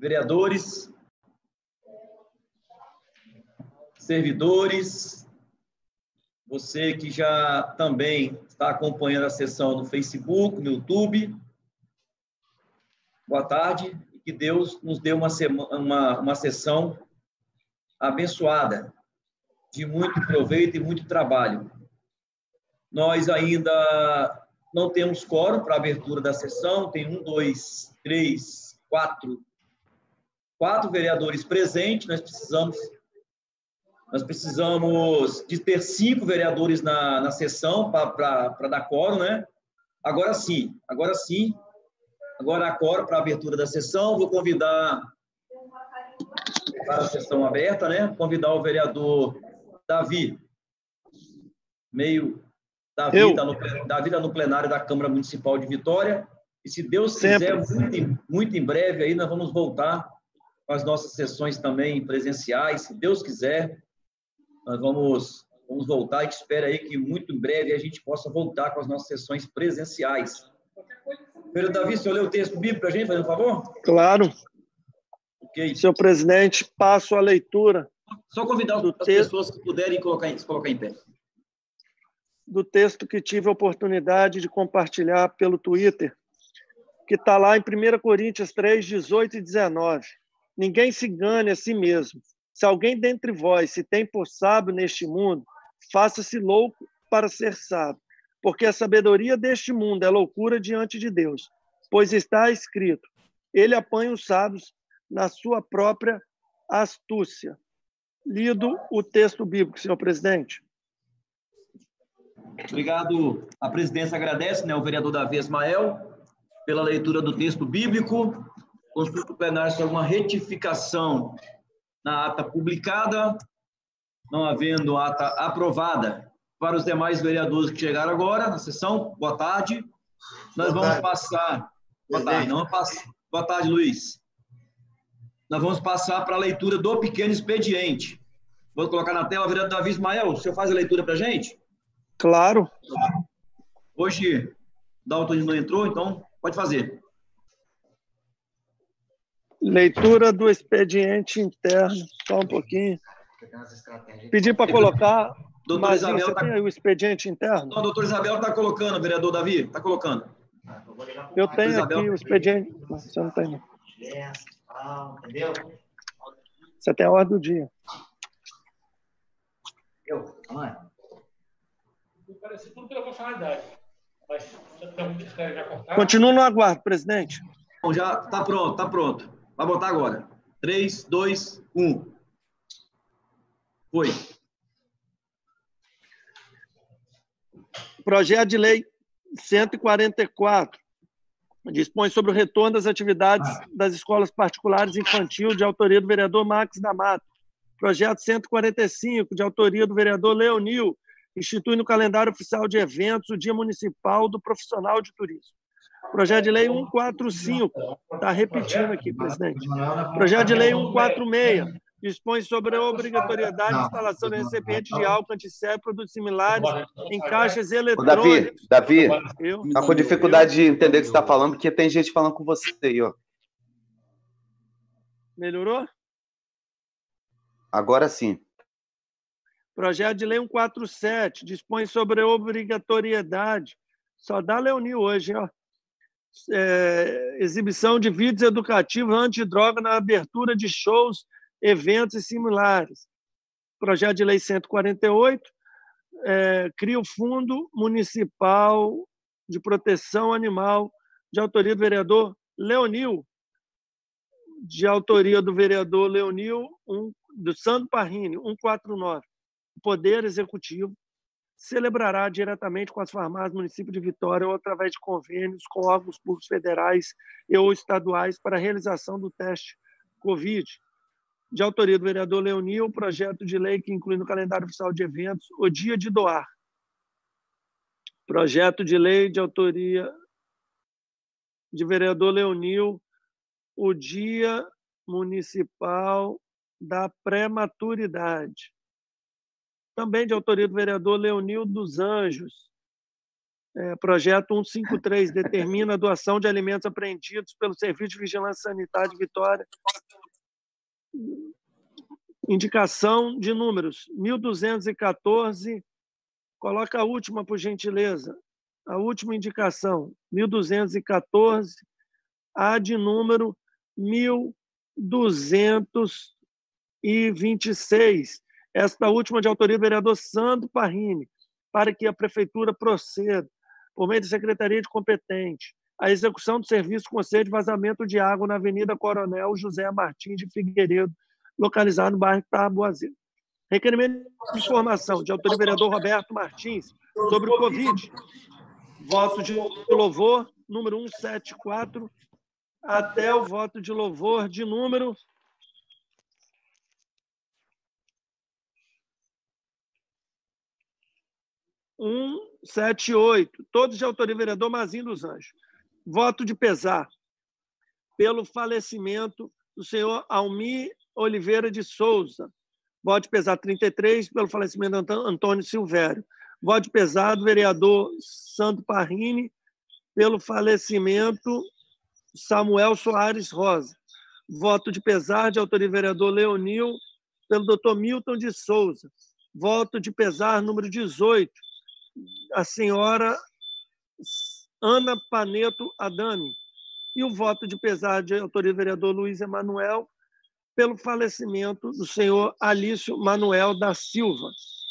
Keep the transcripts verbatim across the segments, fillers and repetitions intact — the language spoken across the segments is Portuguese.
vereadores, servidores, você que já também está acompanhando a sessão no Facebook, no YouTube. Boa tarde e que Deus nos dê uma, semana, uma, uma sessão abençoada, de muito proveito e muito trabalho. Nós ainda não temos quórum para a abertura da sessão, tem um, dois, três, quatro, quatro vereadores presentes, nós precisamos, nós precisamos de ter cinco vereadores na, na sessão para dar quórum, né? Agora sim, agora sim, agora há quórum para a abertura da sessão, vou convidar para a sessão aberta, né? Convidar o vereador Davi, meio... Davi está no, Davi tá no plenário da Câmara Municipal de Vitória, e se Deus quiser, muito, muito em breve, aí nós vamos voltar com as nossas sessões também presenciais, se Deus quiser, nós vamos, vamos voltar, e espera aí que muito em breve a gente possa voltar com as nossas sessões presenciais. Vereador Davi, o senhor lê o texto bíblico para a gente, fazendo um favor? Claro. Okay. Senhor presidente, passo a leitura. Só convidar as te... pessoas que puderem colocar em, colocar em pé. Do texto que tive a oportunidade de compartilhar pelo Twitter, que está lá em primeira Coríntios três, dezoito e dezenove. Ninguém se engane a si mesmo. Se alguém dentre vós se tem por sábio neste mundo, faça-se louco para ser sábio, porque a sabedoria deste mundo é loucura diante de Deus, pois está escrito, ele apanha os sábios na sua própria astúcia. Lido o texto bíblico, senhor presidente. Obrigado. A presidência agradece, né, o vereador Davi Ismael, pela leitura do texto bíblico. Consulta o plenário sobre uma retificação na ata publicada, não havendo ata aprovada. Para os demais vereadores que chegaram agora na sessão, boa tarde. Nós boa vamos tarde. passar... Boa tarde. Não, pass... Boa tarde, Luiz. Nós vamos passar para a leitura do pequeno expediente. Vou colocar na tela, vereador Davi Ismael, o senhor faz a leitura para a gente? Claro. Hoje, Dalton não entrou, então pode fazer. Leitura do expediente interno. Só um pouquinho. Pedir para colocar... Doutor Mas Isabel você tá... tem aí o expediente interno? Não, doutor Isabel está colocando, vereador Davi, está colocando. Eu tenho Isabel... aqui o expediente... Não, você não tem, não. Entendeu? Você tem a ordem do dia. Eu? Não é? Parece tudo pela funcionalidade. Mas você tem algum que quer já cortar? Continuo no aguardo, presidente. Bom, já está pronto, está pronto. Vai botar agora. três, dois, um. Foi. Projeto de lei cento e quarenta e quatro dispõe sobre o retorno das atividades das escolas particulares infantil de autoria do vereador Marcos da Mata. Projeto cento e quarenta e cinco, de autoria do vereador Leonil, institui no calendário oficial de eventos o Dia Municipal do Profissional de Turismo. Projeto de lei cento e quarenta e cinco, está repetindo aqui, presidente. Projeto de lei cento e quarenta e seis, dispõe sobre a obrigatoriedade de instalação de recipientes de álcool antisséptico e produtos similares em caixas eletrônicas. Davi, Davi, eu, tá com dificuldade eu, de entender o que você está falando, porque tem gente falando com você aí, ó. Melhorou? Agora sim. Projeto de lei cento e quarenta e sete, dispõe sobre a obrigatoriedade, só dá Leonil hoje, ó. É, exibição de vídeos educativos antidroga na abertura de shows, eventos e similares. Projeto de lei cento e quarenta e oito, é, cria o Fundo Municipal de Proteção Animal, de autoria do vereador Leonil, de autoria do vereador Leonil, um, do Sandro Parrini, cento e quarenta e nove. O Poder Executivo celebrará diretamente com as farmácias do município de Vitória ou através de convênios com órgãos públicos federais e ou estaduais para a realização do teste Covid. De autoria do vereador Leonil, o projeto de lei que inclui no calendário oficial de eventos o Dia de Doar. Projeto de lei de autoria de vereador Leonil, o Dia Municipal da Prematuridade. Também de autoria do vereador Leonil dos Anjos, É, projeto cento e cinquenta e três determina a doação de alimentos apreendidos pelo Serviço de Vigilância Sanitária de Vitória. Indicação de números mil duzentos e quatorze. Coloca a última, por gentileza. A última indicação, mil duzentos e quatorze. A de número mil duzentos e vinte e seis. Esta última de autoria do vereador Sandro Parrini, para que a Prefeitura proceda, por meio da Secretaria de Competente, a execução do serviço com conselho de vazamento de água na Avenida Coronel José Martins de Figueiredo, localizado no bairro Taboazeiro. Requerimento de informação de autoria do vereador Roberto Martins sobre o Covid. Voto de louvor, número cento e setenta e quatro, até o voto de louvor de número cento e setenta e oito, todos de autoria do vereador Mazinho dos Anjos. Voto de pesar pelo falecimento do senhor Almir Oliveira de Souza. Voto de pesar trinta e três, pelo falecimento de Antônio Silvério. Voto de pesar do vereador Sandro Parrini, pelo falecimento de Samuel Soares Rosa. Voto de pesar de autoria do vereador Leonil, pelo doutor Milton de Souza. Voto de pesar número dezoito, a senhora Ana Paneto Adami. E o voto de pesar de autoria do vereador Luiz Emanuel, pelo falecimento do senhor Alício Manuel da Silva.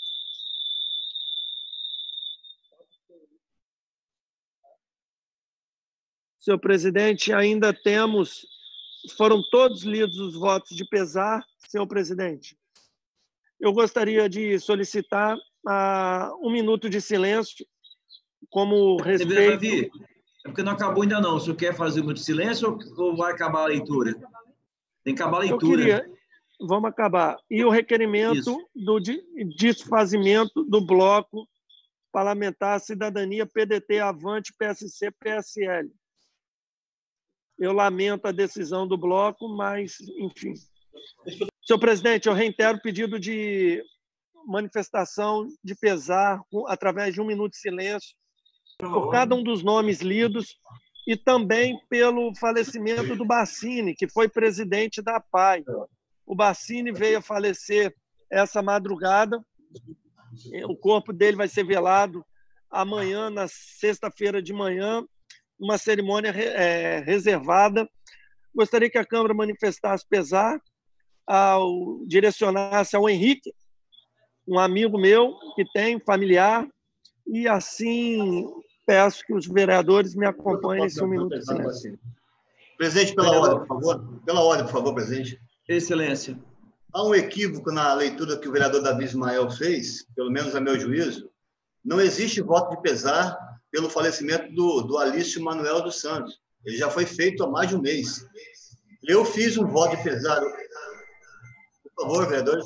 Senhor presidente, ainda temos... Foram todos lidos os votos de pesar, senhor presidente. Eu gostaria de solicitar uh, um minuto de silêncio como respeito... Davi, é porque não acabou ainda não. O senhor quer fazer um minuto de silêncio ou vai acabar a leitura? Tem que acabar a leitura. Eu queria... Vamos acabar. E o requerimento Isso. do desfazimento do bloco parlamentar Cidadania, P D T, Avante, P S C, P S L. Eu lamento a decisão do bloco, mas, enfim. Senhor presidente, eu reitero o pedido de manifestação de pesar através de um minuto de silêncio por cada um dos nomes lidos e também pelo falecimento do Bassini, que foi presidente da P A I. O Bassini veio a falecer essa madrugada. O corpo dele vai ser velado amanhã, na sexta-feira de manhã, uma cerimônia é, reservada. Gostaria que a Câmara manifestasse pesar, ao, direcionasse ao Henrique, um amigo meu que tem, familiar, e assim peço que os vereadores me acompanhem nesse um minuto de silêncio. Presidente, pela ordem, por favor. Pela ordem, por favor, presidente. Excelência. Há um equívoco na leitura que o vereador Davi Ismael fez, pelo menos a meu juízo. Não existe voto de pesar pelo falecimento do, do Alício Manuel dos Santos. Ele já foi feito há mais de um mês. Eu fiz um voto de pesar. Por favor, vereadores.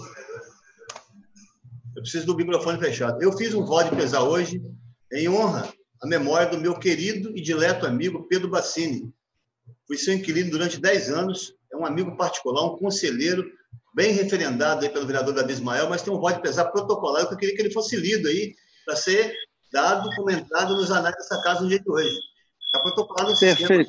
Eu preciso do microfone fechado. Eu fiz um voto de pesar hoje em honra à memória do meu querido e dileto amigo Pedro Bassini. Fui seu inquilino durante dez anos, é um amigo particular, um conselheiro, bem referendado aí pelo vereador Davi Ismael, mas tem um voto de pesar protocolar que eu queria que ele fosse lido aí, para ser dado, comentado nos anais dessa casa no dia de hoje. Está protocolado no sistema. Perfeito.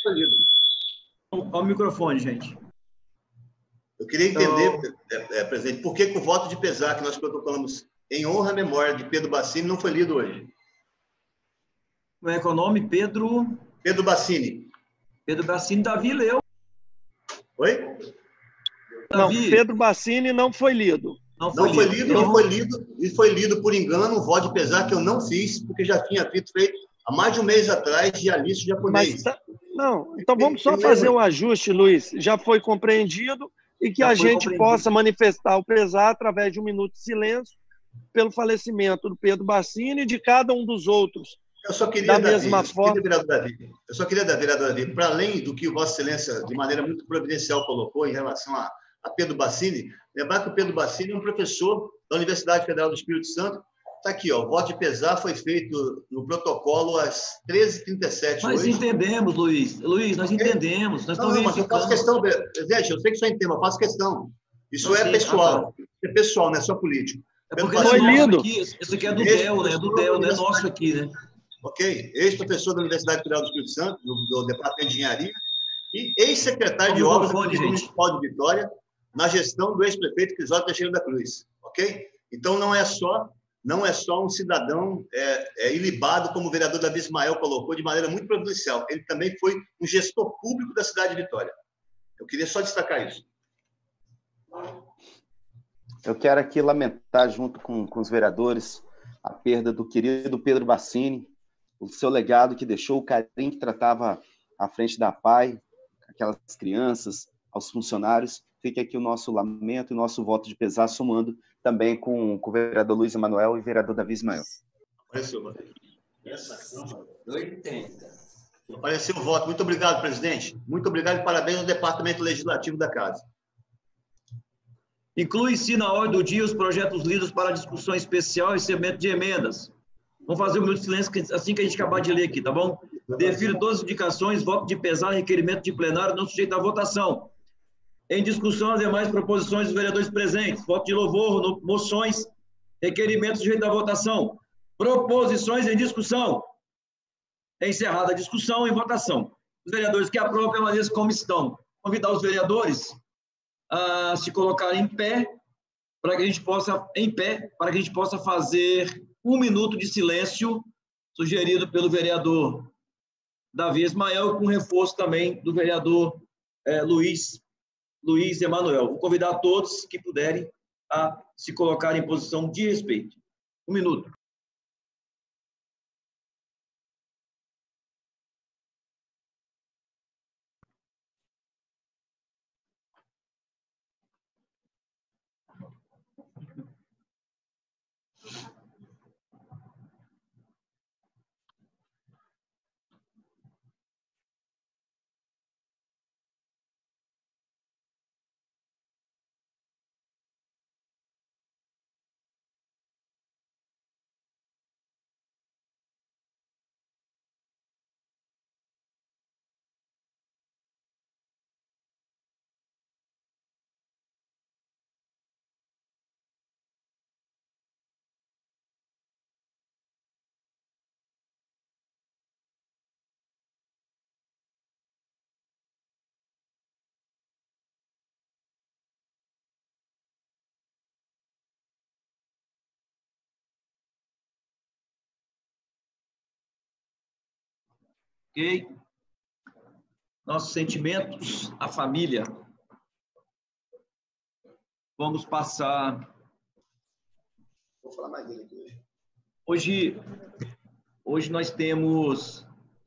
Ao microfone, gente. Eu queria entender, então... é, é, presidente, por que, que o voto de pesar que nós protocolamos em honra à memória de Pedro Bassini não foi lido hoje? Como é que é o nome? Pedro... Pedro Bassini. Pedro Bassini, Davi leu. Oi? Não, Davi. Pedro Bassini não foi lido. Não foi, não foi lido, lido não foi lido, e foi lido por engano, um voto de pesar que eu não fiz, porque já tinha feito há mais de um mês atrás de Alício japonês. Mas, não, então vamos só fazer um ajuste, Luiz. Já foi compreendido e que já a gente possa manifestar o pesar através de um minuto de silêncio pelo falecimento do Pedro Bassini e de cada um dos outros. Eu só queria, da Davi, mesma eu forma. Queria, Davi, eu só queria, vereador Davi, para além do que o Vossa Excelência, de maneira muito providencial, colocou em relação a, a Pedro Bassini, lembrar que o Pedro Bassini é um professor da Universidade Federal do Espírito Santo. Está aqui, ó, o voto de pesar foi feito no protocolo às treze e trinta e sete. Nós hoje. entendemos, Luiz. Luiz, nós entendemos. Nós não, não, mas eu faço questão, presidente, eu sei que só entendo, eu faço questão. Isso não, é sim, pessoal. Ah, tá. É pessoal, não é só político. É porque foi lido. Aqui, esse aqui é do D E L, né? É do D E L, não é nosso aqui, né? ok? Ex-professor da Universidade Federal do Espírito Santo, do, do Departamento de Engenharia, e ex-secretário de Obras do Instituto Municipal de Vitória, na gestão do ex-prefeito Crisóstomo Teixeira da Cruz, ok? Então, não é só, não é só um cidadão é, é, ilibado, como o vereador Davi Ismael colocou, de maneira muito providencial. Ele também foi um gestor público da cidade de Vitória. Eu queria só destacar isso. Eu quero aqui lamentar, junto com, com os vereadores, a perda do querido Pedro Bassini, o seu legado que deixou, o carinho que tratava à frente da P A I, aquelas crianças, aos funcionários. Fica aqui o nosso lamento e o nosso voto de pesar, somando também com, com o vereador Luiz Emanuel e o vereador Davi Ismael. Apareceu, Apareceu o voto. Muito obrigado, presidente. Muito obrigado e parabéns ao Departamento Legislativo da Casa. Inclui-se na ordem do dia os projetos lidos para discussão especial e recebimento de emendas. Vamos fazer um minuto de silêncio assim que a gente acabar de ler aqui, tá bom? Defiro todas as indicações, voto de pesar, requerimento de plenário não sujeito à votação. Em discussão, as demais proposições dos vereadores presentes. Voto de louvor, no, moções, requerimentos sujeitos à votação. Proposições em discussão. Encerrada a discussão e votação. Os vereadores que aprovam permaneçam como estão. Convidar os vereadores a se colocarem em pé, para que a gente possa, em pé, para que a gente possa fazer um minuto de silêncio, sugerido pelo vereador Davi Ismael, com reforço também do vereador eh, Luiz Luiz Emanuel. Vou convidar todos que puderem a se colocar em posição de respeito. Um minuto. Ok? Nossos sentimentos à família. Vamos passar... Vou falar mais dele aqui hoje. Hoje, hoje nós temos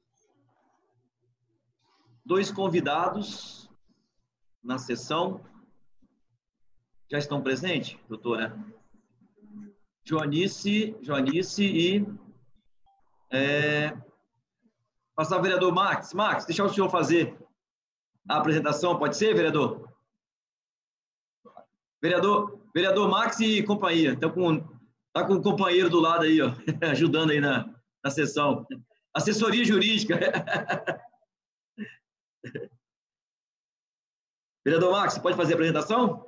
dois convidados na sessão. Já estão presentes, doutora? Joanice, Joanice e... É, passar o vereador Max. Max, deixa o senhor fazer a apresentação, pode ser, vereador? Vereador, vereador Max e companhia. Estão com, tá com o companheiro do lado aí, ó, ajudando aí na, na sessão. Assessoria jurídica. Vereador Max, pode fazer a apresentação?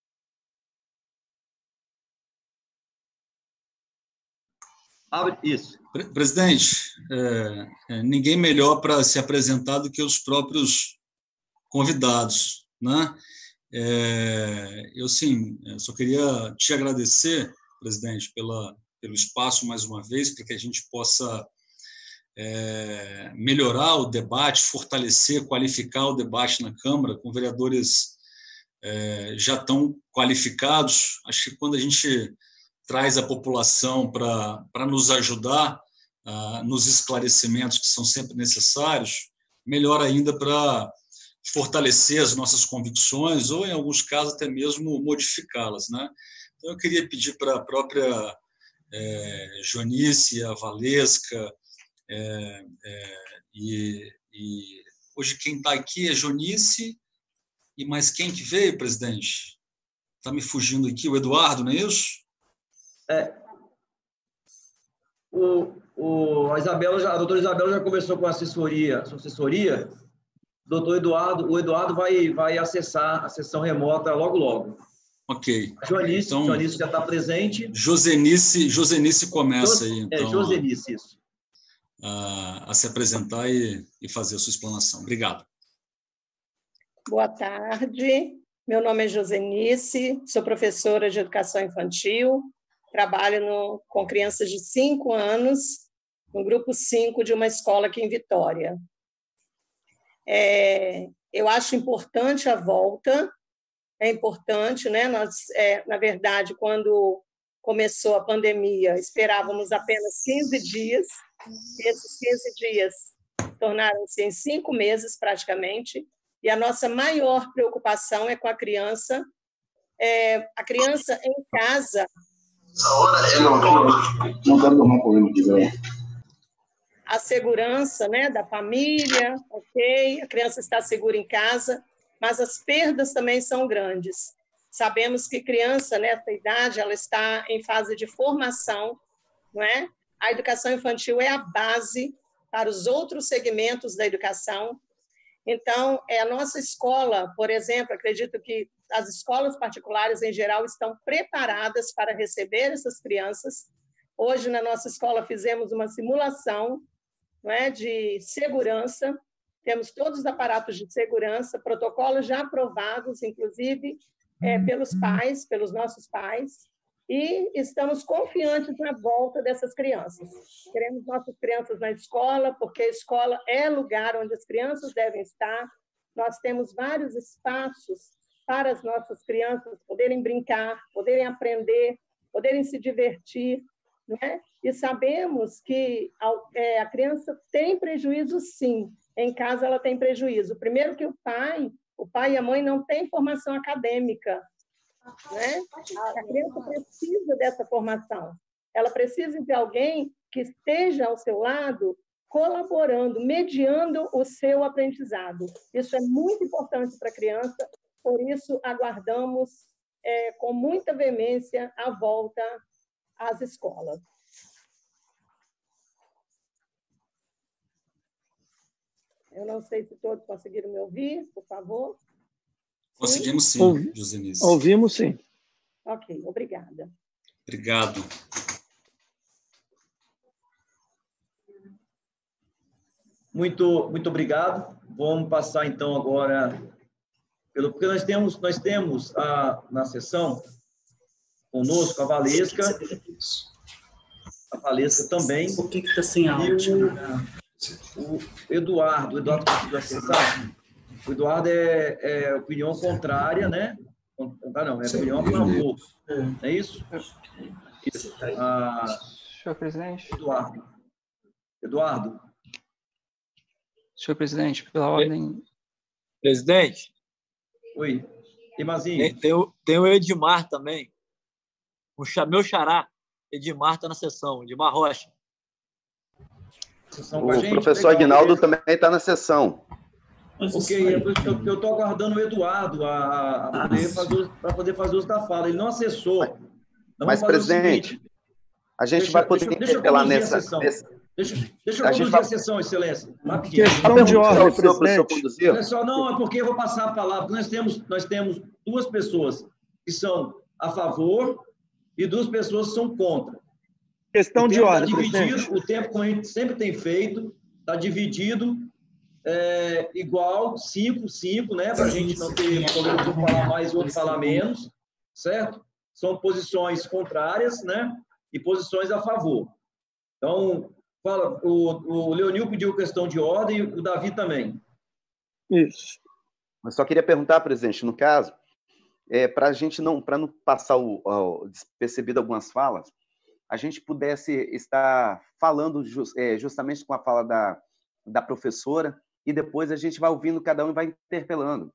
Abre, isso. Presidente, é, é, ninguém melhor para se apresentar do que os próprios convidados, né? É, eu, sim, eu só queria te agradecer, presidente, pela, pelo espaço mais uma vez, para que a gente possa é, melhorar o debate, fortalecer, qualificar o debate na Câmara, com vereadores é, já tão qualificados. Acho que quando a gente traz a população para nos ajudar uh, nos esclarecimentos que são sempre necessários, melhor ainda para fortalecer as nossas convicções ou, em alguns casos, até mesmo modificá-las, né? Então, eu queria pedir para a própria é, Joanice, a Valesca, é, é, e, e hoje quem está aqui é Joanice, e mais quem que veio, presidente? Está me fugindo aqui, o Eduardo, não é isso? É, o, o, a, Isabela já, a doutora Isabela já conversou com a assessoria, a sua assessoria. O doutor Eduardo, o Eduardo vai, vai acessar a sessão remota logo, logo. Ok. A Joanice, então, Joanice já está presente. Josenice, Josenice começa aí, então. É, Josenice, isso. a, a se apresentar e, e fazer a sua explanação. Obrigado. Boa tarde. Meu nome é Josenice, sou professora de educação infantil, trabalho no, com crianças de cinco anos, no grupo cinco de uma escola aqui em Vitória. É, eu acho importante a volta, é importante, né? Nós, é, na verdade, quando começou a pandemia, esperávamos apenas quinze dias, e esses quinze dias tornaram-se em cinco meses, praticamente, e a nossa maior preocupação é com a criança. É, a criança em casa... A segurança, né, da família, ok, a criança está segura em casa, mas as perdas também são grandes. Sabemos que criança, nessa idade, ela está em fase de formação, não é? A educação infantil é a base para os outros segmentos da educação. Então, é a nossa escola, por exemplo, acredito que as escolas particulares, em geral, estão preparadas para receber essas crianças. Hoje, na nossa escola, fizemos uma simulação, não é, de segurança, temos todos os aparatos de segurança, protocolos já aprovados, inclusive, é, pelos pais, pelos nossos pais, e estamos confiantes na volta dessas crianças. Queremos nossas crianças na escola, porque a escola é lugar onde as crianças devem estar. Nós temos vários espaços para as nossas crianças poderem brincar, poderem aprender, poderem se divertir, né? E sabemos que a criança tem prejuízo, sim. Em casa ela tem prejuízo. Primeiro que o pai, o pai e a mãe não têm formação acadêmica, né? A criança precisa dessa formação. Ela precisa de alguém que esteja ao seu lado, colaborando, mediando o seu aprendizado. Isso é muito importante para a criança, por isso aguardamos é, com muita veemência a volta às escolas. Eu não sei se todos conseguiram me ouvir, por favor. Conseguimos sim, Ouvi, Josenice. Ouvimos sim. Ok, obrigada. Obrigado. Muito, muito obrigado. Vamos passar, então, agora... Pelo, porque nós temos, nós temos a, na sessão conosco a Valesca, a Valesca também. Por que que está sem áudio? O, o Eduardo, o Eduardo conseguiu acessar. O Eduardo é, é opinião contrária, né? Não, não, é opinião a favor. Não é isso? Isso. Ah, Senhor presidente. Eduardo. Eduardo. Senhor presidente, pela ordem... Presidente. Oi. Imazinho. Tem, tem, o, tem o Edmar também. O meu xará. Edmar está na sessão. Edmar Rocha. O professor Aguinaldo também está na sessão. Ok, eu estou aguardando o Eduardo a, a poder fazer, para poder fazer uso da fala. Ele não acessou. Não. Mas, presidente, a gente deixa, vai poder deixa, interpelar deixa nessa... nessa... Deixa, deixa eu conduzir a, vai... a sessão, excelência. Rapidinho. Questão de ordem, presidente. Olha só, não, é porque eu vou passar a palavra. Nós temos, nós temos duas pessoas que são a favor e duas pessoas que são contra. Questão de ordem, tá dividido, presidente. O tempo, como a gente sempre tem feito, está dividido é, igual, cinco, cinco, né? Para a gente não ter problema de um falar mais e outro falar menos, certo? São posições contrárias, né? E posições a favor. Então, fala, o, o Leonil pediu questão de ordem e o Davi também. Isso. Eu só queria perguntar, presidente, no caso, é, para a gente não, para não passar o, o despercebido algumas falas, a gente pudesse estar falando just, é, justamente com a fala da, da professora e depois a gente vai ouvindo cada um e vai interpelando.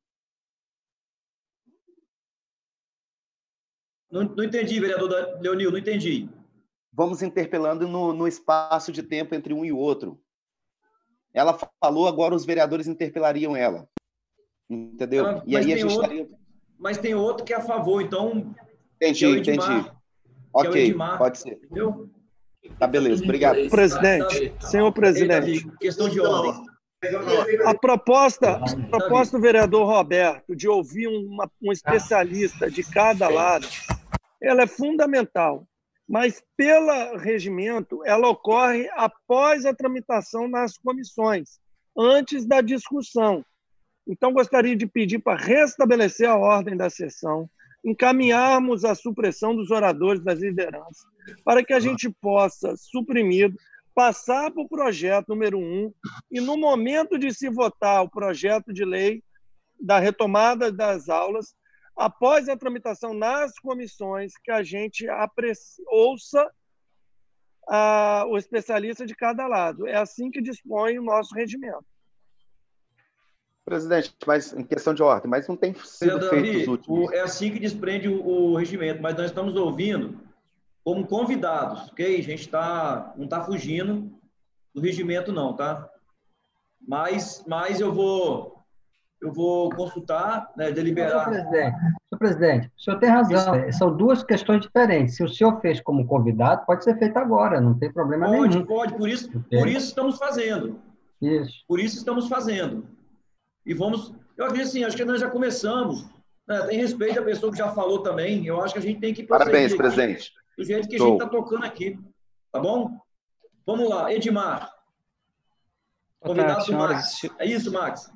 Não, não entendi, vereador Leonil, não entendi. Vamos interpelando no, no espaço de tempo entre um e o outro. Ela falou, agora os vereadores interpelariam ela. Entendeu? Ah, e aí a gente outro, estaria... Mas tem outro que é a favor, então... Entendi, é Edmar, entendi. Ok, Edmar, pode ser. Entendeu? Tá, beleza, obrigado. Presidente, senhor presidente. Questão de ordem. A proposta, a proposta do vereador Roberto de ouvir uma, um especialista de cada lado, ela é fundamental. mas, pelo regimento, ela ocorre após a tramitação nas comissões, antes da discussão. Então, gostaria de pedir para restabelecer a ordem da sessão, encaminharmos a supressão dos oradores das lideranças, para que a gente possa, suprimido, passar para o projeto número um e, no momento de se votar o projeto de lei da retomada das aulas, após a tramitação nas comissões, que a gente ouça a, o especialista de cada lado. É assim que dispõe o nosso regimento. Presidente, mas em questão de ordem, mas não tem sido Davi, feito os últimos. O, é assim que desprende o, o regimento, mas nós estamos ouvindo como convidados, ok? A gente tá, não está fugindo do regimento, não, tá? Mas, mas eu vou, eu vou consultar, né, deliberar. Senhor presidente, senhor presidente, o senhor tem razão. Isso. São duas questões diferentes. Se o senhor fez como convidado, pode ser feito agora, não tem problema pode, nenhum. Pode, pode. Por isso, por isso estamos fazendo. Isso. Por isso estamos fazendo. E vamos... Eu acredito assim, acho que nós já começamos. Né? Tem respeito à pessoa que já falou também. Eu acho que a gente tem que Parabéns, presidente. Do jeito que Show. A gente está tocando aqui. Tá bom? Vamos lá, Edmar. Convidado do Max. É isso, Max?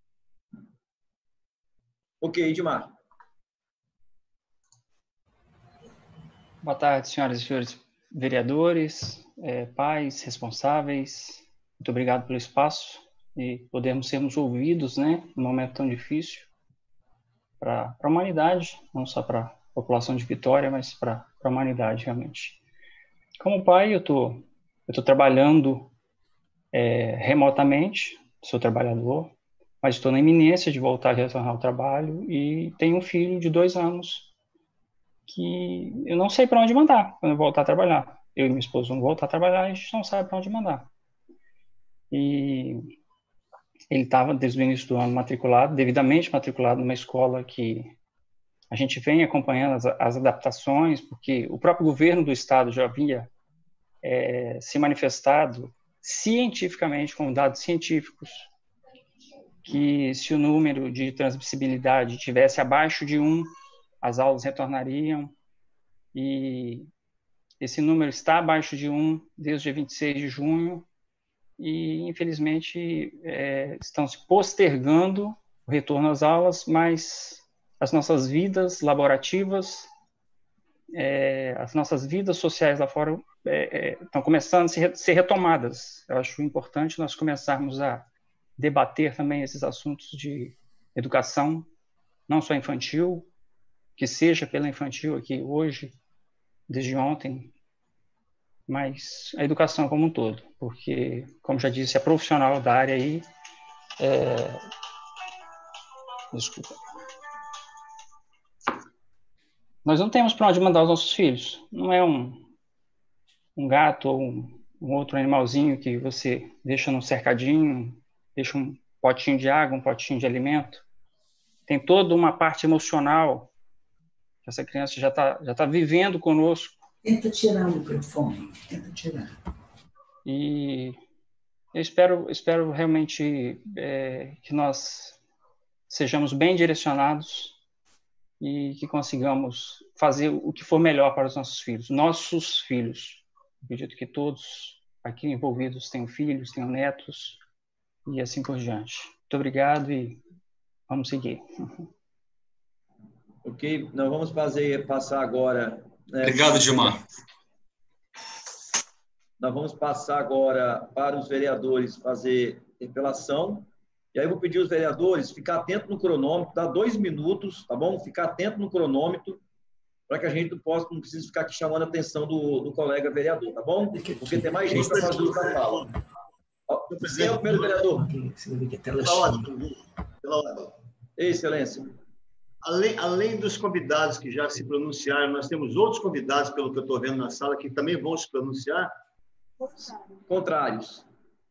Ok, Edmar. Boa tarde, senhoras e senhores vereadores, é, pais, responsáveis. Muito obrigado pelo espaço e podermos sermos ouvidos, né, num momento tão difícil para a humanidade, não só para a população de Vitória, mas para a humanidade, realmente. Como pai, eu tô, eu tô trabalhando é, remotamente, sou trabalhador, mas estou na iminência de voltar a retornar ao trabalho e tenho um filho de dois anos que eu não sei para onde mandar quando eu voltar a trabalhar. Eu e minha esposa vamos voltar a trabalhar e a gente não sabe para onde mandar. E ele estava, desde o início do ano, matriculado, devidamente matriculado numa escola que a gente vem acompanhando as, as adaptações, porque o próprio governo do estado já havia é, se manifestado cientificamente, com dados científicos, que se o número de transmissibilidade tivesse abaixo de um, as aulas retornariam, e esse número está abaixo de um desde o dia vinte e seis de junho, e, infelizmente, é, estão se postergando o retorno às aulas, mas as nossas vidas laborativas, é, as nossas vidas sociais lá fora é, é, estão começando a ser, ser retomadas. Eu acho importante nós começarmos a debater também esses assuntos de educação, não só infantil, que seja pela infantil aqui hoje, desde ontem, mas a educação como um todo, porque, como já disse, a profissional da área aí, é... desculpa, nós não temos para onde mandar os nossos filhos, não é um, um gato ou um, um outro animalzinho que você deixa num cercadinho, deixa um potinho de água, um potinho de alimento, tem toda uma parte emocional que essa criança já está já tá vivendo conosco. Tenta tirar o microfone, tenta tirar. E eu espero, espero realmente é, que nós sejamos bem direcionados e que consigamos fazer o que for melhor para os nossos filhos, nossos filhos. Acredito que todos aqui envolvidos tenham filhos, tenham netos e assim por diante. Muito obrigado e vamos seguir. Ok, nós vamos fazer, passar agora... Né, obrigado, Gilmar. Nós vamos passar agora para os vereadores fazer interpelação. E aí eu vou pedir aos vereadores ficar atento no cronômetro, dá dois minutos, tá bom? Ficar atento no cronômetro, para que a gente não possa, não precise ficar aqui chamando a atenção do, do colega vereador, tá bom? Porque tem mais gente para fazer o que fala. Quem é o primeiro vereador? Pela ordem. Pela ordem. Excelência. Além, além dos convidados que já se pronunciaram, nós temos outros convidados, pelo que eu estou vendo na sala, que também vão se pronunciar? Contrários.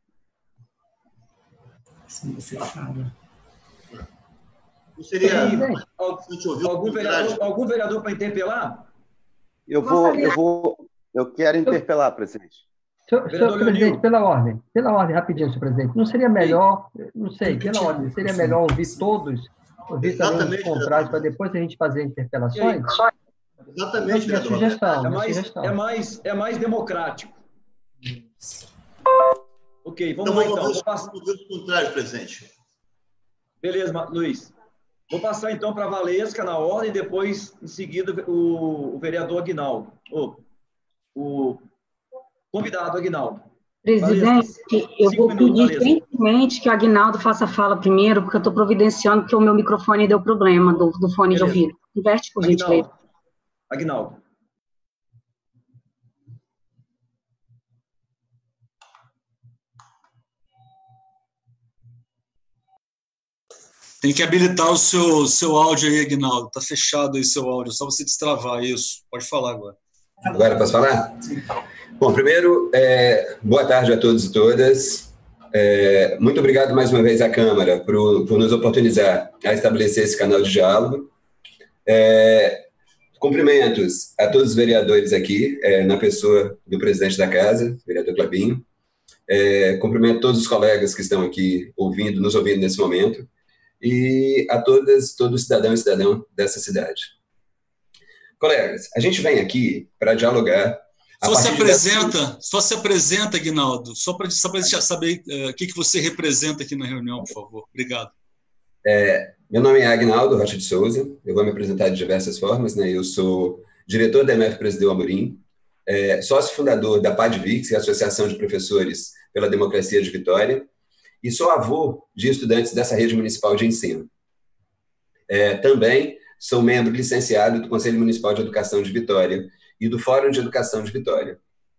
Assim você fala. Não seria... Algum, algum vereador, algum vereador para interpelar? Eu vou, eu vou... Eu quero interpelar, presidente. Senhor, senhor presidente, pela ordem, pela ordem, rapidinho, senhor presidente, não seria melhor, não sei, pela ordem, seria melhor ouvir todos, ouvir também os contrários, para depois a gente fazer interpelações? Exatamente, Minha vereador. sugestão, É minha mais, sugestão. é mais, é mais democrático. Ok, vamos Então, lá vou então. fazer Vou passar... os contrários, presidente. Beleza, Ma- Luiz. Vou passar então para a Valesca na ordem, depois, em seguida, o, o vereador Aguinaldo. O, o convidado Aguinaldo. Presidente, eu cinco vou minutos, pedir Valesca. gentilmente que o Aguinaldo faça a fala primeiro, porque eu estou providenciando que o meu microfone deu problema do, do fone Beleza. de ouvido. Inverte, por gentileza. Aguinaldo. Aguinaldo. Tem que habilitar o seu, seu áudio aí, Aguinaldo. Está fechado aí seu áudio, só você destravar isso. Pode falar agora. Agora posso falar? Bom, primeiro, é, boa tarde a todos e todas. É, muito obrigado mais uma vez à Câmara por, por nos oportunizar a estabelecer esse canal de diálogo. É, cumprimentos a todos os vereadores aqui, é, na pessoa do presidente da casa, vereador Clabinho. É, cumprimento todos os colegas que estão aqui ouvindo, nos ouvindo nesse momento. E a todas, todo cidadão e cidadão dessa cidade. Colegas, a gente vem aqui para dialogar... Só se apresenta, da... só se apresenta, Aguinaldo, só para só para saber uh, o que, que você representa aqui na reunião, por favor. Obrigado. É, meu nome é Aguinaldo Rocha de Souza, eu vou me apresentar de diversas formas, né? Eu sou diretor da M F Presideu Amorim, é, sócio fundador da PADVIX, que é a Associação de Professores pela Democracia de Vitória, e sou avô de estudantes dessa rede municipal de ensino. É, também sou membro licenciado do Conselho Municipal de Educação de Vitória e do Fórum de Educação de Vitória.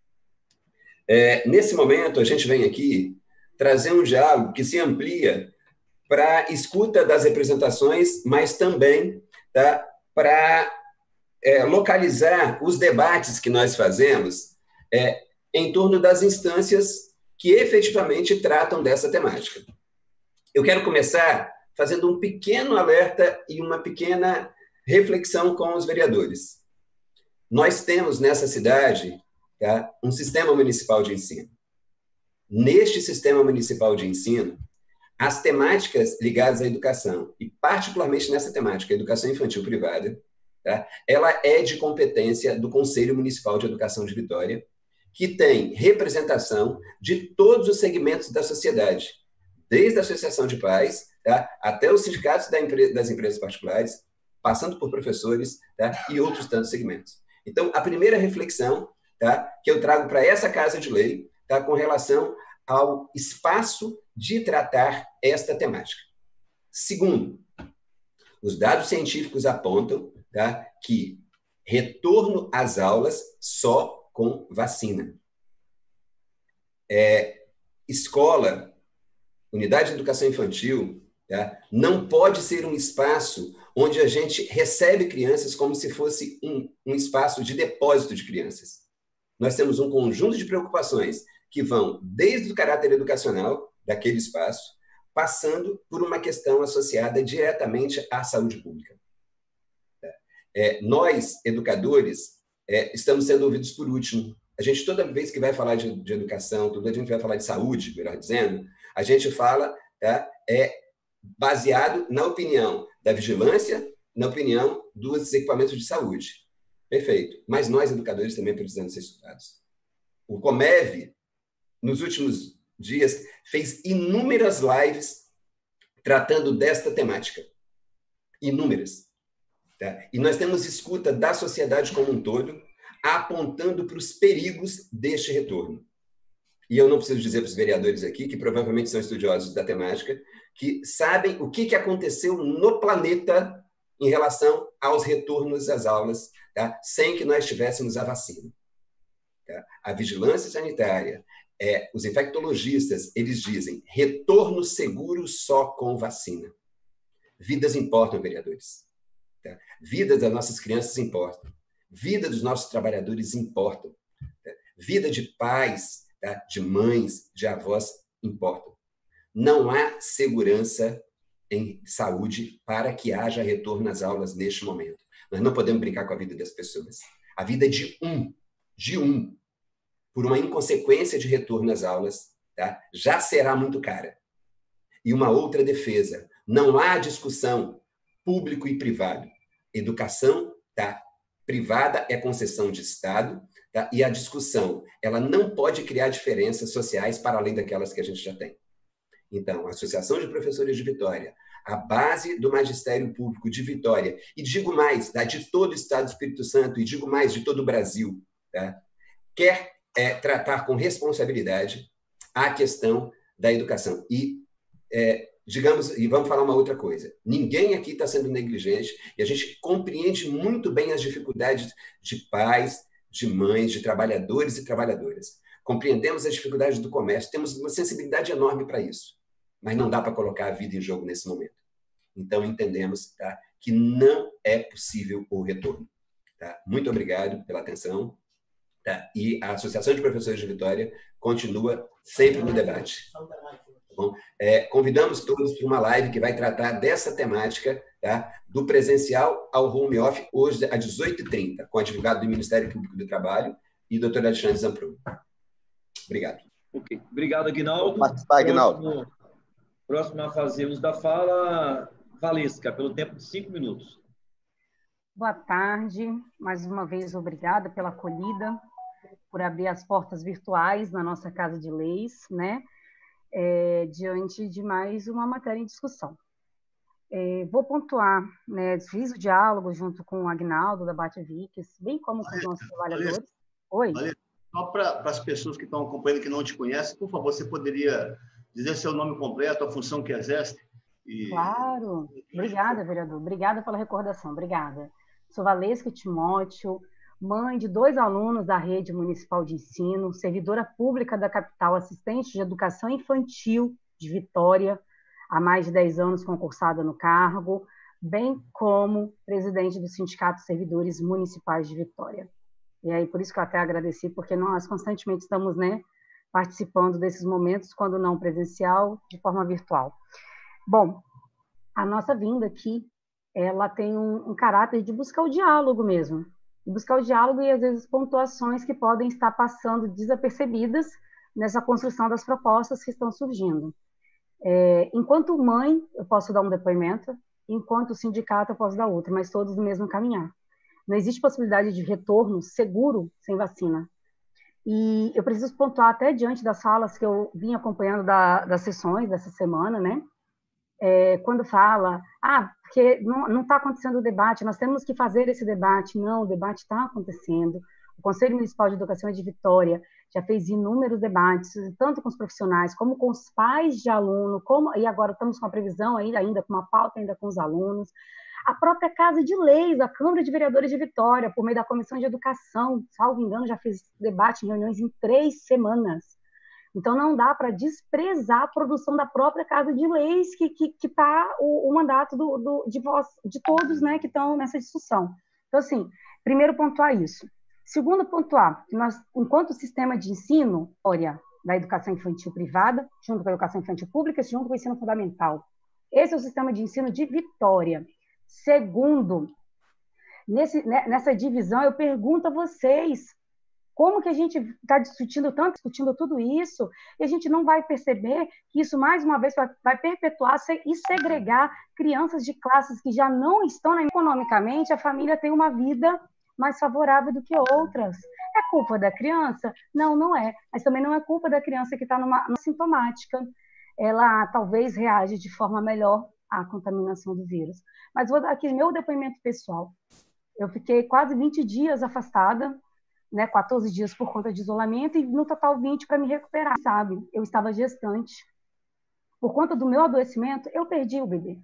É, nesse momento, a gente vem aqui trazer um diálogo que se amplia para a escuta das representações, mas também tá, para é, localizar os debates que nós fazemos é, em torno das instâncias que efetivamente tratam dessa temática. Eu quero começar fazendo um pequeno alerta e uma pequena reflexão com os vereadores. Nós temos nessa cidade, tá, um sistema municipal de ensino. Neste sistema municipal de ensino, as temáticas ligadas à educação, e particularmente nessa temática, a educação infantil privada, tá, ela é de competência do Conselho Municipal de Educação de Vitória, que tem representação de todos os segmentos da sociedade, desde a Associação de Pais, tá, até os sindicatos da empre- das empresas particulares, passando por professores, tá, e outros tantos segmentos. Então, a primeira reflexão, tá, que eu trago para essa Casa de Lei, tá, com relação ao espaço de tratar esta temática. Segundo, os dados científicos apontam, tá, que retorno às aulas só com vacina. É, escola, unidade de educação infantil, tá, não pode ser um espaço onde a gente recebe crianças como se fosse um, um espaço de depósito de crianças. Nós temos um conjunto de preocupações que vão desde o caráter educacional daquele espaço, passando por uma questão associada diretamente à saúde pública. É, nós, educadores, É, estamos sendo ouvidos por último. A gente, toda vez que vai falar de, de educação, toda vez que a gente vai falar de saúde, melhor dizendo, a gente fala, tá, é baseado na opinião da vigilância, na opinião dos equipamentos de saúde. Perfeito. Mas nós, educadores, também precisamos ser estudados. O Comev, nos últimos dias, fez inúmeras lives tratando desta temática. Inúmeras. Tá? E nós temos escuta da sociedade como um todo, apontando para os perigos deste retorno. E eu não preciso dizer para os vereadores aqui, que provavelmente são estudiosos da temática, que sabem o que aconteceu no planeta em relação aos retornos às aulas, tá? Sem que nós tivéssemos a vacina. Tá? A vigilância sanitária, é, os infectologistas, eles dizem retorno seguro só com vacina. Vidas importam, vereadores. Tá? Vida das nossas crianças importam. Vida dos nossos trabalhadores importam. Tá? Vida de pais, tá? De mães, de avós importam. Não há segurança em saúde para que haja retorno às aulas neste momento. Nós não podemos brincar com a vida das pessoas. A vida de um, de um, por uma inconsequência de retorno às aulas, tá? Já será muito cara. E uma outra defesa, não há discussão público e privado. Educação está Privada é concessão de Estado, tá? E a discussão ela não pode criar diferenças sociais para além daquelas que a gente já tem. Então, a Associação de Professores de Vitória, a base do magistério público de Vitória, e digo mais, tá? De todo o Estado do Espírito Santo, e digo mais, de todo o Brasil, tá? Quer é, tratar com responsabilidade a questão da educação. E, é, digamos, e vamos falar uma outra coisa, ninguém aqui está sendo negligente, e a gente compreende muito bem as dificuldades de pais, de mães, de trabalhadores e trabalhadoras. Compreendemos as dificuldades do comércio, temos uma sensibilidade enorme para isso, mas não dá para colocar a vida em jogo nesse momento. Então, entendemos, tá, que não é possível o retorno. Tá? Muito obrigado pela atenção. Tá? E a Associação de Professores de Vitória continua sempre no debate. Tá bom? É, convidamos todos para uma live que vai tratar dessa temática, tá? Do presencial ao home office, hoje às dezoito e trinta, com o advogado do Ministério Público do Trabalho e doutor Alexandre Zamprum. Obrigado. Ok. Obrigado, Aguinaldo. Participar, Aguinaldo. Próximo, próximo a fazer uso da fala, Valesca, pelo tempo de cinco minutos. Boa tarde. Mais uma vez, obrigada pela acolhida, por abrir as portas virtuais na nossa Casa de Leis, né? É, diante de mais uma matéria em discussão. É, vou pontuar, né? Fiz o diálogo junto com o Aguinaldo, da Batvix, bem como com os nossos trabalhadores. Oi? Valeu. Só para as pessoas que estão acompanhando que não te conhecem, por favor, você poderia dizer seu nome completo, a função que exerce? E... Claro. Obrigada, vereador. Obrigada pela recordação. Obrigada. Sou Valesca Timóteo, mãe de dois alunos da Rede Municipal de Ensino, servidora pública da capital, assistente de educação infantil de Vitória, há mais de dez anos concursada no cargo, bem como presidente do Sindicato de Servidores Municipais de Vitória. E aí, por isso que eu até agradeci, porque nós constantemente estamos, né, participando desses momentos, quando não presencial, de forma virtual. Bom, a nossa vinda aqui, ela tem um, um caráter de buscar o diálogo mesmo, buscar o diálogo e, às vezes, pontuações que podem estar passando desapercebidas nessa construção das propostas que estão surgindo. É, enquanto mãe, eu posso dar um depoimento, enquanto sindicato, eu posso dar outro, mas todos no mesmo caminhar. Não existe possibilidade de retorno seguro sem vacina. E eu preciso pontuar até diante das falas que eu vim acompanhando da, das sessões dessa semana, né? É, quando fala, ah, porque não está acontecendo o debate, nós temos que fazer esse debate. Não, o debate está acontecendo. O Conselho Municipal de Educação de Vitória já fez inúmeros debates, tanto com os profissionais, como com os pais de aluno, como, e agora estamos com a previsão ainda, ainda com uma pauta ainda com os alunos. A própria Casa de Leis, a Câmara de Vereadores de Vitória, por meio da Comissão de Educação, salvo engano, já fez debate em reuniões em três semanas. Então, não dá para desprezar a produção da própria Casa de Leis, que está que, que o, o mandato do, do, de, voz, de todos, né, que estão nessa discussão. Então, assim, primeiro pontuar isso. Segundo pontuar, que nós, enquanto sistema de ensino, olha, da educação infantil privada, junto com a educação infantil pública, junto com o ensino fundamental. Esse é o sistema de ensino de Vitória. Segundo, nesse, nessa divisão, eu pergunto a vocês, como que a gente está discutindo tanto, discutindo tudo isso, e a gente não vai perceber que isso, mais uma vez, vai, vai perpetuar e segregar crianças de classes que já não estão, né, economicamente, a família tem uma vida mais favorável do que outras. É culpa da criança? Não, não é. Mas também não é culpa da criança que está numa, numa sintomática. Ela talvez reage de forma melhor à contaminação do vírus. Mas vou dar aqui meu depoimento pessoal. Eu fiquei quase vinte dias afastada, né, quatorze dias por conta de isolamento, e no total vinte para me recuperar, sabe? Eu estava gestante. Por conta do meu adoecimento, eu perdi o bebê.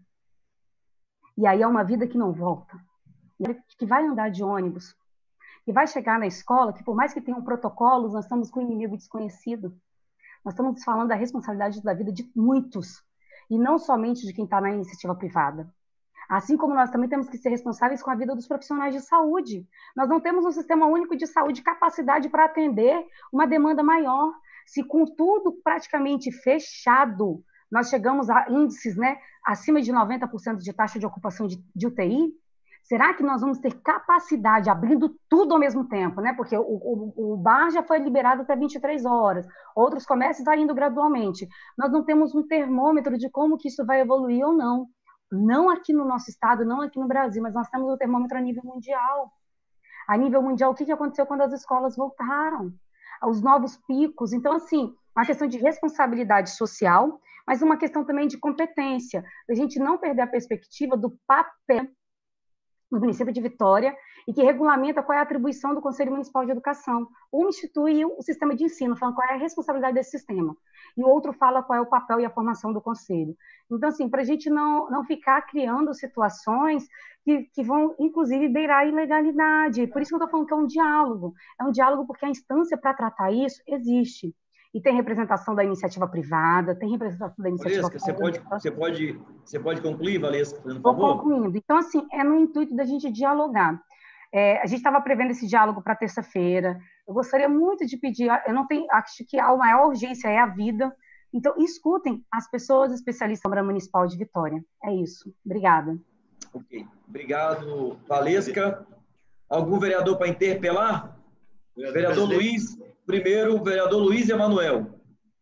E aí é uma vida que não volta. Que vai andar de ônibus, que vai chegar na escola, que por mais que tenham protocolos, nós estamos com um inimigo desconhecido. Nós estamos falando da responsabilidade da vida de muitos, e não somente de quem está na iniciativa privada. Assim como nós também temos que ser responsáveis com a vida dos profissionais de saúde. Nós não temos um sistema único de saúde capacidade para atender uma demanda maior. Se com tudo praticamente fechado, nós chegamos a índices, né, acima de noventa por cento de taxa de ocupação de, de U T I, será que nós vamos ter capacidade, abrindo tudo ao mesmo tempo, né? Porque o, o, o bar já foi liberado até vinte e três horas, outros comércios estão indo gradualmente. Nós não temos um termômetro de como que isso vai evoluir ou não. Não aqui no nosso estado, não aqui no Brasil, mas nós temos um termômetro a nível mundial. A nível mundial, o que aconteceu quando as escolas voltaram? Os novos picos. Então, assim, uma questão de responsabilidade social, mas uma questão também de competência. A gente não perder a perspectiva do papel no município de Vitória e que regulamenta qual é a atribuição do Conselho Municipal de Educação. Um institui o sistema de ensino, falando qual é a responsabilidade desse sistema, e o outro fala qual é o papel e a formação do Conselho. Então, assim, para a gente não, não ficar criando situações que, que vão, inclusive, beirar a ilegalidade. Por isso que eu estou falando que é um diálogo. É um diálogo porque a instância para tratar isso existe. E tem representação da iniciativa privada, tem representação da iniciativa Valesca, você pode, você pode, você pode concluir, Valesca, por Vou favor? concluindo. Então, assim, é no intuito da gente dialogar. É, a gente estava prevendo esse diálogo para terça-feira. Eu gostaria muito de pedir, eu não tenho, acho que a maior urgência é a vida. Então, escutem as pessoas especialistas da Câmara Municipal de Vitória. É isso. Obrigada. Ok. Obrigado, Valesca. Algum vereador para interpelar? Vereador, vereador Luiz. Primeiro, o vereador Luiz Emanuel.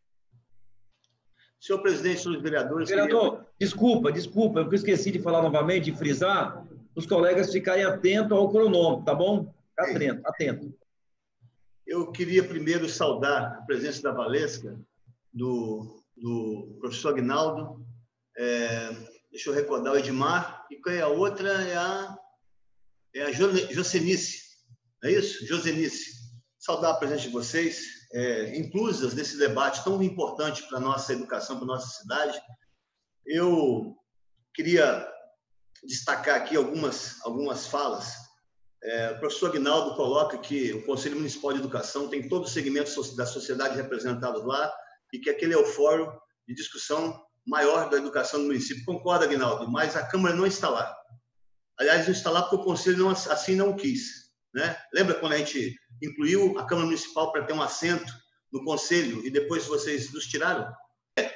Senhor presidente, senhores vereadores... Vereador, queria... desculpa, desculpa, eu esqueci de falar novamente, de frisar, os colegas ficarem atentos ao cronômetro, tá bom? Fica atento, atento. Eu queria primeiro saudar a presença da Valesca, do, do professor Aguinaldo, é, deixa eu recordar o Edmar, e qual é a outra? É a, é a Josenice, não é isso? Josenice. Saudar a presença de vocês, é, inclusas nesse debate tão importante para a nossa educação, para a nossa cidade. Eu queria destacar aqui algumas, algumas falas. É, o professor Aguinaldo coloca que o Conselho Municipal de Educação tem todos os segmentos da sociedade representados lá e que aquele é o fórum de discussão maior da educação do município. Concordo, Aguinaldo, mas a Câmara não está lá. Aliás, não está lá porque o Conselho não, assim não quis. Né? Lembra quando a gente incluiu a Câmara Municipal para ter um assento no Conselho e depois vocês nos tiraram? É.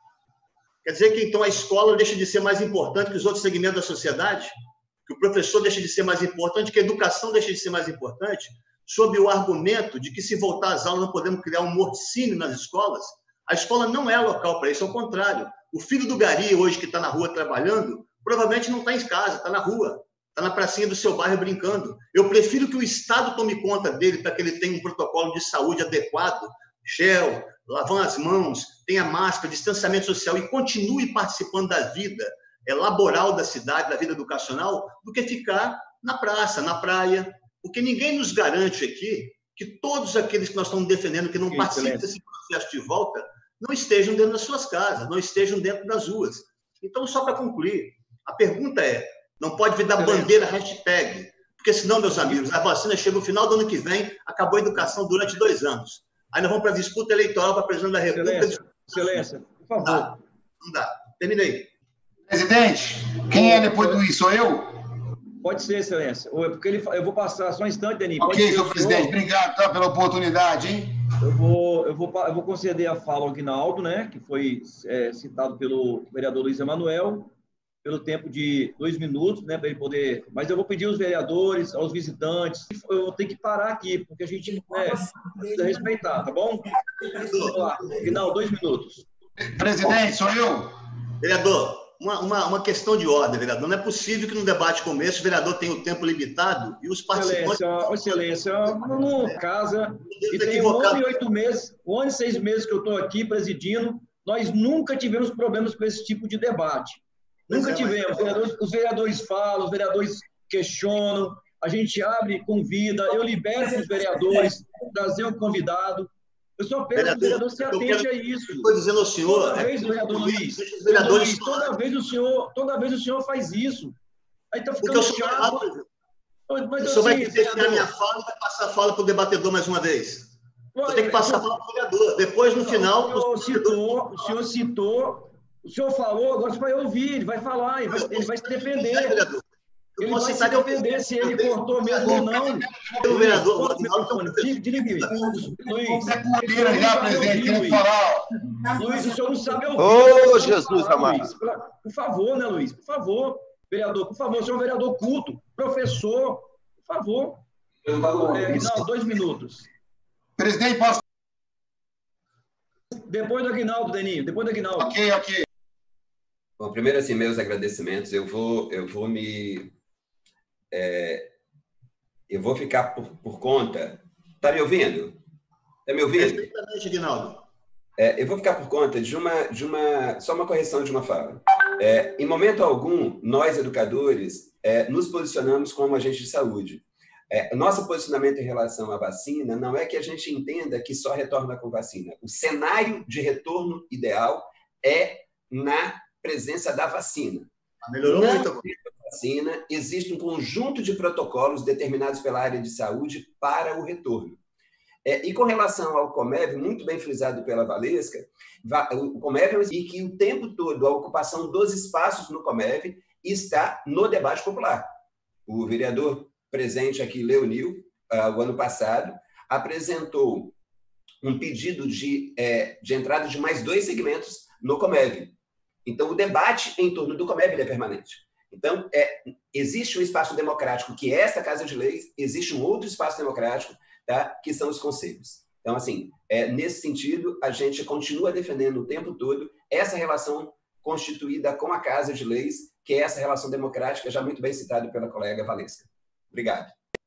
Quer dizer que, então, a escola deixa de ser mais importante que os outros segmentos da sociedade? Que o professor deixa de ser mais importante, que a educação deixa de ser mais importante, sob o argumento de que, se voltar às aulas, não podemos criar um morticínio nas escolas? A escola não é local para isso, ao contrário. O filho do gari, hoje, que está na rua trabalhando, provavelmente não está em casa, está na rua. Está na pracinha do seu bairro brincando. Eu prefiro que o Estado tome conta dele para que ele tenha um protocolo de saúde adequado, gel, lavando as mãos, tenha máscara, distanciamento social e continue participando da vida é, laboral da cidade, da vida educacional, do que ficar na praça, na praia. Porque ninguém nos garante aqui que todos aqueles que nós estamos defendendo, que não Isso, participam excelente. desse processo de volta, não estejam dentro das suas casas, não estejam dentro das ruas. Então, só para concluir, a pergunta é: não pode vir da bandeira hashtag, porque senão, meus amigos, a vacina chega no final do ano que vem, acabou a educação durante dois anos. Aí nós vamos para a disputa eleitoral para presidente da República. Excelência, Excelência, por favor. Não dá, não dá. Terminei. Presidente, quem é depois do Luiz? Sou eu? Pode ser, Excelência. Ou é porque ele, eu vou passar só um instante, Denis. Ok, senhor presidente. Obrigado tá, pela oportunidade, hein? Eu vou, eu, vou, eu vou conceder a fala ao Aguinaldo, né, que foi é, citado pelo vereador Luiz Emanuel, pelo tempo de dois minutos, né, para ele poder... Mas eu vou pedir aos vereadores, aos visitantes, eu vou ter que parar aqui, porque a gente né, precisa respeitar, tá bom? Vamos lá, final, dois minutos. Presidente, sou eu. Vereador, uma, uma, uma questão de ordem, vereador. Não é possível que num debate como esse o vereador tenha o tempo limitado e os participantes... Excelência, excelência, não casa. E tem um ano e oito meses, um ano e seis meses que eu estou aqui presidindo, nós nunca tivemos problemas com esse tipo de debate. Nunca tivemos. Os vereadores, os vereadores falam, os vereadores questionam, a gente abre, convida, eu libero os vereadores, trazer o convidado. Eu só peço que o vereador se atente a isso. Estou dizendo ao senhor... Toda vez, vereador Luiz, vereadores Luiz toda, vez o senhor, toda vez o senhor faz isso. Aí está ficando chato. Mas, o senhor vai tirar minha fala e vai passar a fala para o debatedor mais uma vez. Você tem que passar a fala para o vereador. Depois, no final... O senhor citou... O senhor citou O senhor falou, agora você vai ouvir, ele vai falar, ele vai, ele vai se defender. Ele vai se defender se ele cortou mesmo ou não. O vereador... Luiz, já, presidente, Luiz, o senhor não sabe ouvir. Ô, Jesus amado. Por favor, né, Luiz? Por favor, vereador, por favor, o senhor é um vereador culto, professor, por favor. É, não, dois minutos. Presidente, posso... Depois do Aguinaldo, Deninho, depois do Aguinaldo. Ok, ok. Bom, primeiro, assim, meus agradecimentos. Eu vou, eu vou me é, eu vou ficar por, por conta... Está me ouvindo? Está me ouvindo? Perfeitamente, Aguinaldo. É, eu vou ficar por conta de uma, de uma... Só uma correção de uma fala. É, em momento algum, nós, educadores, é, nos posicionamos como agentes de saúde. É, nosso posicionamento em relação à vacina não é que a gente entenda que só retorna com vacina. O cenário de retorno ideal é na presença da vacina. Melhorou na muito. Vacina, existe um conjunto de protocolos determinados pela área de saúde para o retorno. É, e com relação ao Comev, muito bem frisado pela Valesca, o Comev e que o tempo todo a ocupação dos espaços no Comev está no debate popular. O vereador presente aqui, Leonil, uh, o ano passado, apresentou um pedido de, é, de entrada de mais dois segmentos no Comev. Então, o debate em torno do Comev ele é permanente. Então, é, existe um espaço democrático, que é essa Casa de Leis, existe um outro espaço democrático, tá, que são os conselhos. Então, assim, é, nesse sentido, a gente continua defendendo o tempo todo essa relação constituída com a Casa de Leis, que é essa relação democrática, já muito bem citado pela colega Valesca. Obrigado.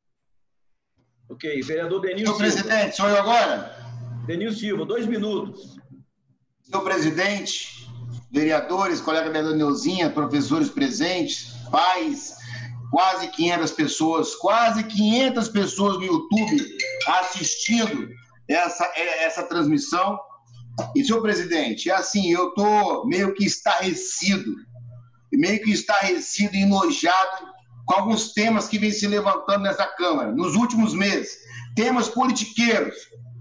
Ok, vereador Denil Senhor Silva. presidente, sou eu agora? Denil Silva, dois minutos. Senhor presidente, vereadores, colega vereador Neuzinha, professores presentes, pais, quase quinhentas pessoas, quase quinhentas pessoas no YouTube assistindo essa, essa transmissão. E, senhor presidente, é assim, eu estou meio que estarrecido, meio que estarrecido e enojado com alguns temas que vêm se levantando nessa Câmara, nos últimos meses. Temas politiqueiros.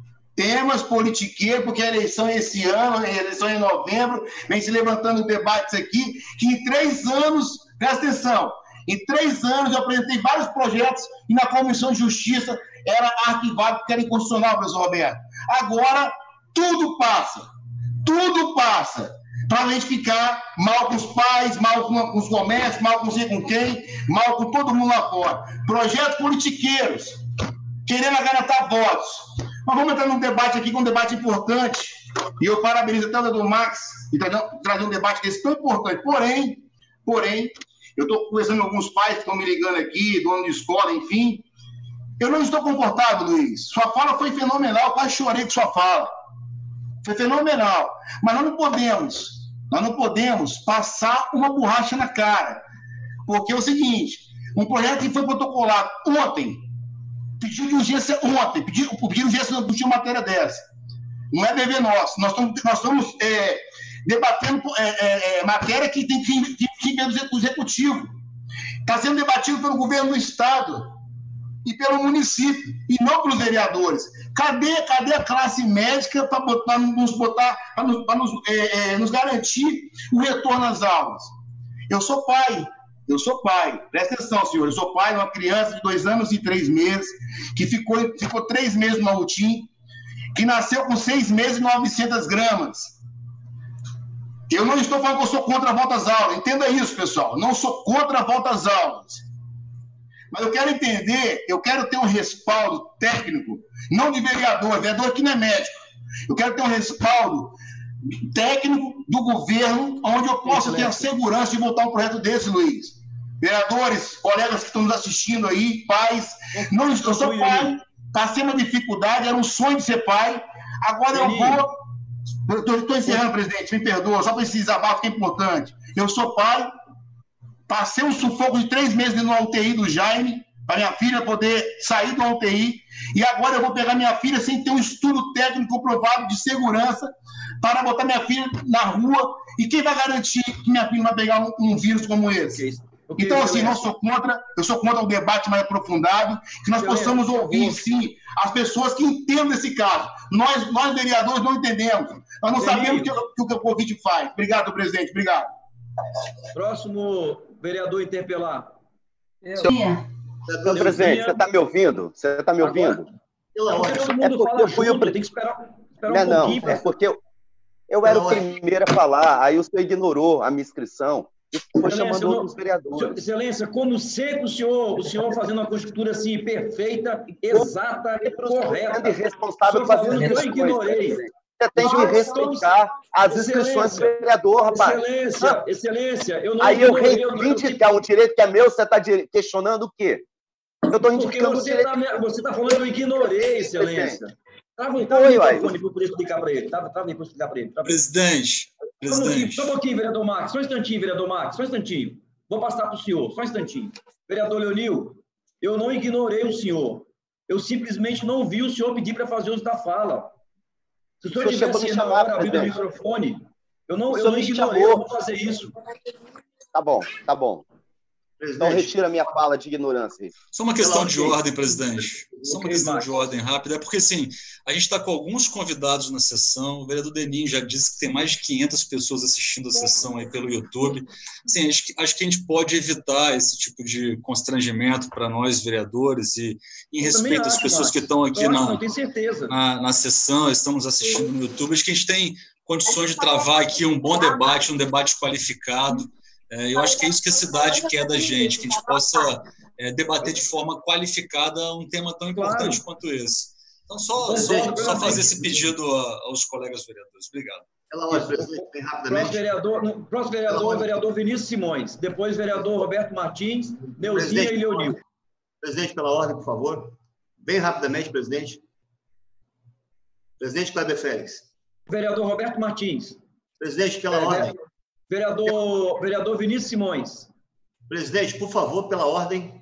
Temas politiqueiros, porque a eleição é esse ano, a eleição é em novembro, vem se levantando debates aqui, que em três anos, presta atenção, em três anos eu apresentei vários projetos e na Comissão de Justiça era arquivado porque era inconstitucional, professor Roberto. Agora, tudo passa. Tudo passa. Para a gente ficar mal com os pais, mal com os comércios, mal com não sei com quem, mal com todo mundo lá fora. Projetos politiqueiros, querendo agarantar votos. Mas vamos entrar num debate aqui, que é um debate importante, e eu parabenizo até o doutor Max e trazer um debate desse tão importante. Porém, porém, eu estou conversando com alguns pais que estão me ligando aqui, dono de escola, enfim. Eu não estou confortável, Luiz. Sua fala foi fenomenal, quase chorei com sua fala. Foi fenomenal. Mas nós não podemos, nós não podemos passar uma borracha na cara. Porque é o seguinte, um projeto que foi protocolado ontem, pediu de urgência ontem, pediu, pediu de urgência, não tinha matéria dessa. Não é dever nosso. Nós estamos, nós estamos é, debatendo é, é, é, matéria que tem que vir do Executivo. Está sendo debatido pelo governo do Estado e pelo município, e não pelos vereadores. Cadê, cadê a classe médica para nos botar, para nos, nos, é, é, nos garantir o retorno às aulas? Eu sou pai, eu sou pai, presta atenção, senhor, eu sou pai de uma criança de dois anos e três meses, que ficou, ficou três meses no U T I, que nasceu com seis meses e novecentas gramas. Eu não estou falando que eu sou contra a volta às aulas, entenda isso, pessoal, não sou contra a volta às aulas. Mas eu quero entender, eu quero ter um respaldo técnico, não de vereador, vereador aqui não é médico. Eu quero ter um respaldo técnico do governo, onde eu possa Excelente. ter a segurança de votar um projeto desse, Luiz. Vereadores, colegas que estão nos assistindo aí, pais, não, eu sou pai, passei uma dificuldade, era um sonho de ser pai, agora eu vou... Estou encerrando, presidente, me perdoa, só para esse desabafo que é importante. Eu sou pai, passei um sufoco de três meses no U T I do Jaime, para minha filha poder sair do U T I, e agora eu vou pegar minha filha sem ter um estudo técnico comprovado de segurança para botar minha filha na rua, e quem vai garantir que minha filha vai pegar um, um vírus como esse? Okay. Okay, então, assim, não sou contra, eu sou contra um debate mais aprofundado, que nós possamos ouvir, sim, as pessoas que entendem esse caso. Nós, nós vereadores, não entendemos. Nós não sabemos o que, que, que o Covid faz. Obrigado, presidente. Obrigado. Próximo vereador interpelar. Eu. Senhor, Senhor presidente, você está me ouvindo? Você está me ouvindo? Agora, todo mundo é porque fala eu fui junto, o... tem que esperar, esperar não, um pouquinho. Não, é porque eu, eu era não, o primeiro a falar, aí o senhor ignorou a minha inscrição e foi chamando outros vereadores. Excelência, como sempre o senhor, o senhor fazendo uma conjectura assim, perfeita, exata, correta. Responsável por fazer isso. Eu ignorei. Você tem que respeitar as inscrições do vereador, rapaz. Excelência, ah, excelência. Eu não aí eu reivindicar um direito que é meu, você está questionando o quê? Eu estou Porque indicando... você está você tá falando que eu ignorei, excelência. Trava o Oi, uai. microfone para eu poder explicar para ele. Trava o microfone para explicar para ele. Trava. Presidente, Só um pouquinho, presidente. só um pouquinho, vereador Max. Só um instantinho, vereador Max. Só um instantinho. Vou passar para o senhor. Só um instantinho. Vereador Leonil, eu não ignorei o senhor. Eu simplesmente não vi o senhor pedir para fazer uso da fala. Se o senhor O senhor tivesse chegou a me na chamar, hora abrindo o presidente. microfone, eu não, O eu senhor não me ignorei, chamou. eu vou fazer isso. Tá bom, tá bom. Então Presidente, retira a minha fala de ignorância. aí. Só uma questão Pela de ordem. ordem, presidente. Só uma Ok, questão Max. de ordem rápida. É porque, assim, a gente está com alguns convidados na sessão. O vereador Deninho já disse que tem mais de quinhentas pessoas assistindo a sessão aí pelo YouTube. Assim, acho que, acho que a gente pode evitar esse tipo de constrangimento para nós, vereadores, e em Eu também respeito às acho, pessoas Max. que estão aqui Eu acho, na, não, tenho certeza. na, na sessão, estão nos assistindo no YouTube. Acho que a gente tem condições de travar aqui um bom debate, um debate qualificado. É, eu acho que é isso que a cidade quer da gente, que a gente possa é, debater de forma qualificada um tema tão importante Claro. quanto esse. Então, só, Concordo só, só plenamente. fazer esse pedido a- aos colegas vereadores. Obrigado. pela ordem, presidente, bem Próximo rapidamente. vereador, no- próximo vereador, vereador Vinícius Simões. Depois, vereador Roberto Martins, Neuzinha Presidente, e Leonil. Presidente, pela ordem, por favor. Bem rapidamente, presidente. Presidente Kleber Félix. Vereador Roberto Martins. Presidente, pela É, ordem. Vereador, vereador Vinícius Simões. Presidente, por favor, pela ordem.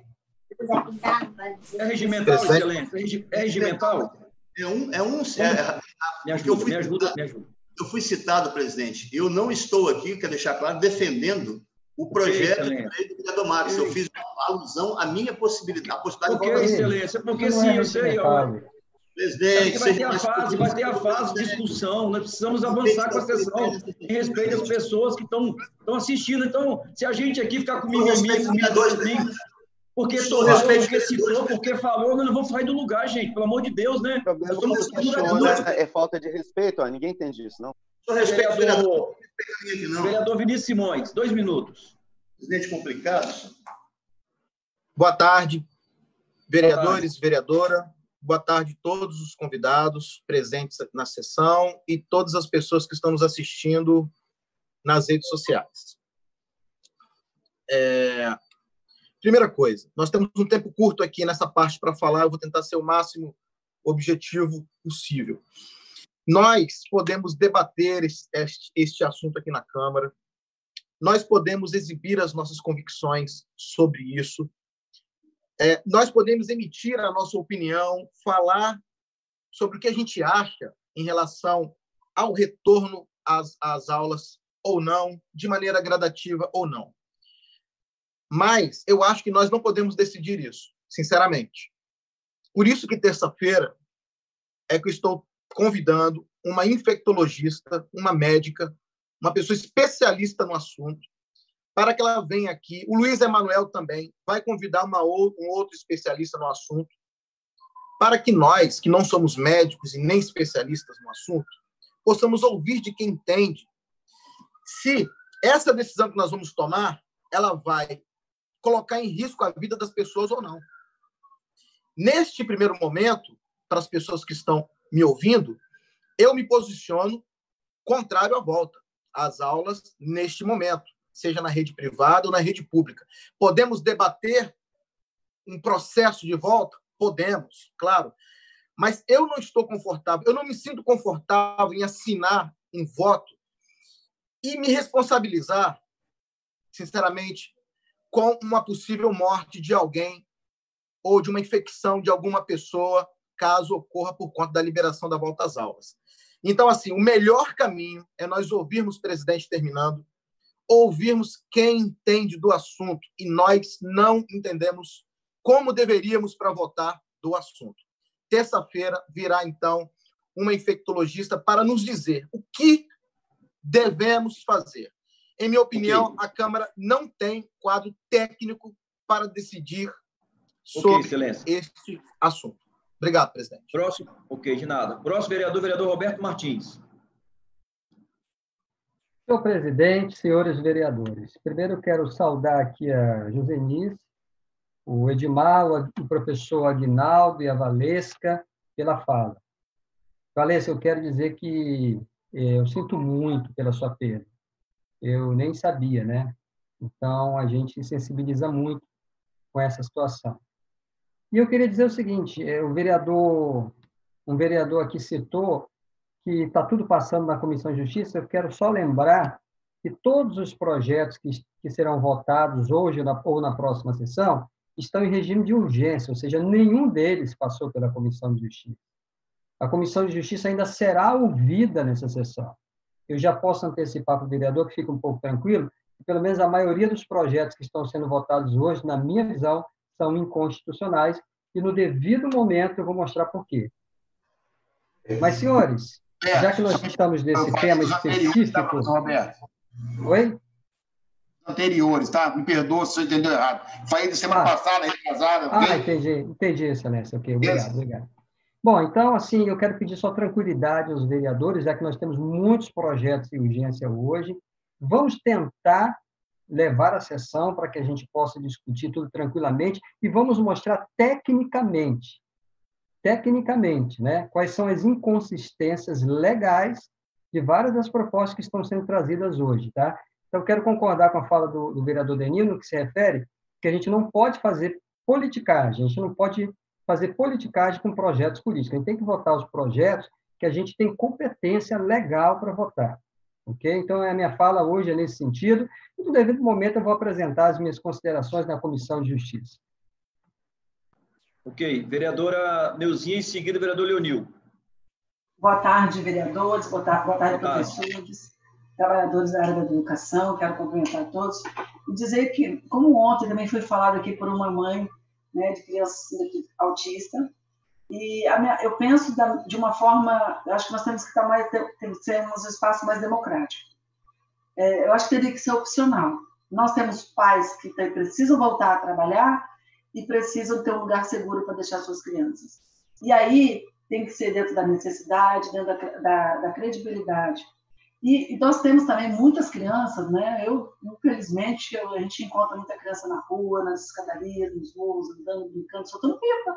É regimental, Presidente. excelência? É regi- É regimental? É um... É um é, Me porque eu ajuda, fui me ajuda, me ajuda. Eu fui citado, presidente. Eu não estou aqui, quero deixar claro, defendendo o projeto de lei do vereador Max. Eu fiz uma alusão à minha possibilidade. A possibilidade Por que, de excelência? Porque Isso não sim, é eu sei. ó. regimental. Presidente, Porque vai ter seja a mais fase, vai ter a fase de discussão. Nós precisamos avançar com a sessão em respeito às pessoas que estão estão assistindo. Então, se a gente aqui ficar com mimimi, com mimimi, porque tornou, porque citou, porque falou, nós não vamos sair do lugar, gente. Pelo amor de Deus, né? O problema Nós estamos que questiona é falta de respeito. Ó. Ninguém entende isso, não. Vereador, vereador Vinícius Simões, dois minutos. Presidente complicado. Boa tarde, vereadores, vereadora. Boa tarde a todos os convidados presentes na sessão e todas as pessoas que estão nos assistindo nas redes sociais. É... Primeira coisa, nós temos um tempo curto aqui nessa parte para falar, eu vou tentar ser o máximo objetivo possível. Nós podemos debater este, este assunto aqui na Câmara, nós podemos exibir as nossas convicções sobre isso, é, nós podemos emitir a nossa opinião, falar sobre o que a gente acha em relação ao retorno às, às aulas ou não, de maneira gradativa ou não. Mas eu acho que nós não podemos decidir isso, sinceramente. Por isso que terça-feira é que eu estou convidando uma infectologista, uma médica, uma pessoa especialista no assunto, para que ela venha aqui. O Luiz Emanuel também vai convidar uma ou, um outro especialista no assunto, para que nós, que não somos médicos e nem especialistas no assunto, possamos ouvir de quem entende se essa decisão que nós vamos tomar, ela vai colocar em risco a vida das pessoas ou não. Neste primeiro momento, para as pessoas que estão me ouvindo, eu me posiciono contrário à volta às aulas neste momento, seja na rede privada ou na rede pública. Podemos debater um processo de volta? Podemos, claro. Mas eu não estou confortável, eu não me sinto confortável em assinar um voto e me responsabilizar, sinceramente, com uma possível morte de alguém ou de uma infecção de alguma pessoa, caso ocorra por conta da liberação da volta às aulas. Então, assim, o melhor caminho é nós ouvirmos o presidente terminando, ouvirmos quem entende do assunto, e nós não entendemos como deveríamos para votar do assunto. Terça-feira virá, então, uma infectologista para nos dizer o que devemos fazer. Em minha opinião, okay, a Câmara não tem quadro técnico para decidir sobre okay, este assunto. Obrigado, presidente. Próximo, ok, de nada. Próximo vereador, vereador Roberto Martins. Senhor presidente, senhores vereadores, primeiro eu quero saudar aqui a Josenice, o Edmar, o professor Aguinaldo e a Valesca pela fala. Valesca, eu quero dizer que eu sinto muito pela sua perda. Eu nem sabia, né? Então, a gente sensibiliza muito com essa situação. E eu queria dizer o seguinte, o vereador, um vereador aqui citou que está tudo passando na Comissão de Justiça. Eu quero só lembrar que todos os projetos que, que serão votados hoje na, ou na próxima sessão estão em regime de urgência, ou seja, nenhum deles passou pela Comissão de Justiça. A Comissão de Justiça ainda será ouvida nessa sessão. Eu já posso antecipar para o vereador, que fica um pouco tranquilo, que pelo menos a maioria dos projetos que estão sendo votados hoje, na minha visão, são inconstitucionais, e no devido momento eu vou mostrar por quê. Mas, senhores, já que nós estamos nesse tema específico... Roberto. Oi? Anteriores, tá? Me perdoa se você entendeu errado. Falei de semana ah. passada, retrasada. Ah, okay? entendi, entendi, excelência. Ok, obrigado, yes. obrigado. Bom, então, assim, eu quero pedir só tranquilidade aos vereadores, já que nós temos muitos projetos em urgência hoje. Vamos tentar levar a sessão para que a gente possa discutir tudo tranquilamente e vamos mostrar tecnicamente, tecnicamente, né, quais são as inconsistências legais de várias das propostas que estão sendo trazidas hoje, tá? Então, eu quero concordar com a fala do, do vereador Denino, que se refere que a gente não pode fazer politicagem, a gente não pode fazer politicagem com projetos políticos. A gente tem que votar os projetos que a gente tem competência legal para votar. Ok? Então, a minha fala hoje é nesse sentido. E, no devido momento, eu vou apresentar as minhas considerações na Comissão de Justiça. Ok. Vereadora Neuzinha, em seguida, vereador Leonil. Boa tarde, vereadores. Boa tarde, boa tarde boa professores, tarde. Trabalhadores da área da educação. Quero cumprimentar todos. E dizer que, como ontem também foi falado aqui por uma mãe, né, de criança autista, e a minha, eu penso da, de uma forma, eu acho que nós temos que estar mais, temos que ter um espaço mais democrático. É, eu acho que teria que ser opcional. Nós temos pais que tem, precisam voltar a trabalhar e precisam ter um lugar seguro para deixar suas crianças. E aí tem que ser dentro da necessidade, dentro da, da, da credibilidade. E, e nós temos também muitas crianças, né? Eu, infelizmente, eu, a gente encontra muita criança na rua, nas escadarias, nos morros, andando, brincando, soltando pipa.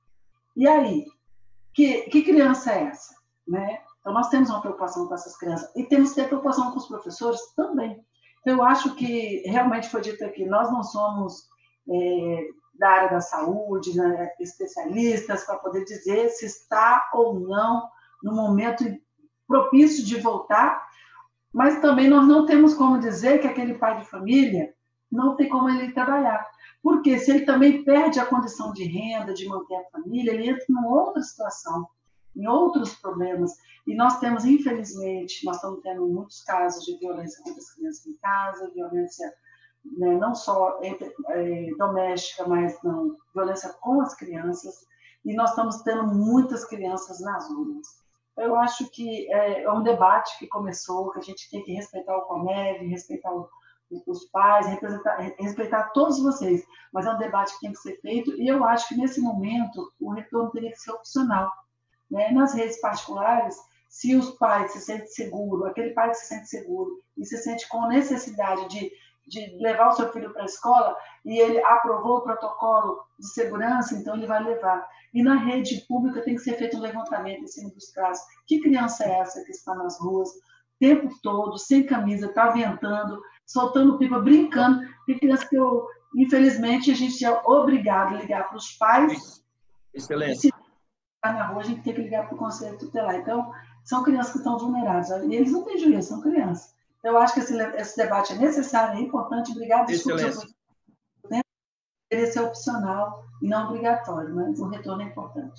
E aí? Que, que criança é essa? Né? Então, nós temos uma preocupação com essas crianças. E temos que ter preocupação com os professores também. Então, eu acho que, realmente foi dito aqui, nós não somos é, da área da saúde, né, especialistas, para poder dizer se está ou não no momento propício de voltar, mas também nós não temos como dizer que aquele pai de família não tem como ele trabalhar. Porque se ele também perde a condição de renda, de manter a família, ele entra em outra situação, em outros problemas. E nós temos, infelizmente, nós estamos tendo muitos casos de violência contra as crianças em casa, violência, né, não só entre, é, doméstica, mas não, violência com as crianças. E nós estamos tendo muitas crianças nas ruas. Eu acho que é um debate que começou, que a gente tem que respeitar o Comev, respeitar o, os pais, respeitar, respeitar todos vocês, mas é um debate que tem que ser feito, e eu acho que, nesse momento, o retorno teria que ser opcional. Né? Nas redes particulares, se os pais se sentem seguros, aquele pai que se sente seguro e se sente com necessidade de, de levar o seu filho para a escola, e ele aprovou o protocolo de segurança, então ele vai levar. E na rede pública tem que ser feito um levantamento em cima dos casos. Que criança é essa que está nas ruas o tempo todo, sem camisa, está ventando, soltando pipa, brincando? Tem criança que, eu, infelizmente, a gente é obrigado a ligar para os pais. Excelente. Se está na rua, a gente tem que ligar para o Conselho Tutelar. Então, são crianças que estão vulneráveis. E eles não têm juízo, são crianças. Eu acho que esse, esse debate é necessário, é importante. Obrigada. Excelente. Deveria ser opcional e não obrigatório, mas o retorno é importante.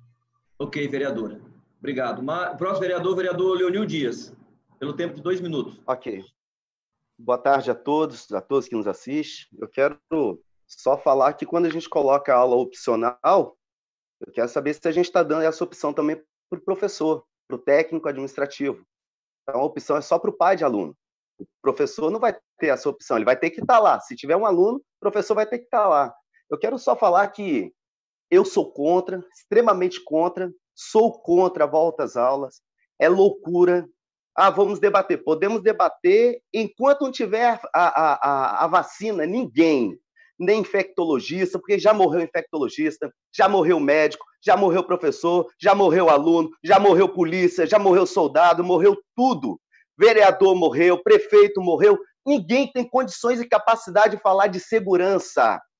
Ok, vereadora. Obrigado. O próximo vereador, vereador Leonil Dias, pelo tempo de dois minutos. Ok. Boa tarde a todos, a todos que nos assistem. Eu quero só falar que quando a gente coloca a aula opcional, eu quero saber se a gente está dando essa opção também para o professor, para o técnico administrativo. Então, a opção é só para o pai de aluno. O professor não vai ter essa opção, ele vai ter que estar lá. Se tiver um aluno, o professor vai ter que estar lá. Eu quero só falar que eu sou contra, extremamente contra, sou contra a volta às aulas, é loucura. Ah, vamos debater. Podemos debater enquanto não tiver a, a, a, a vacina, ninguém, nem infectologista, porque já morreu infectologista, já morreu médico, já morreu professor, já morreu aluno, já morreu polícia, já morreu soldado, morreu tudo. Vereador morreu, prefeito morreu, ninguém tem condições e capacidade de falar de segurança.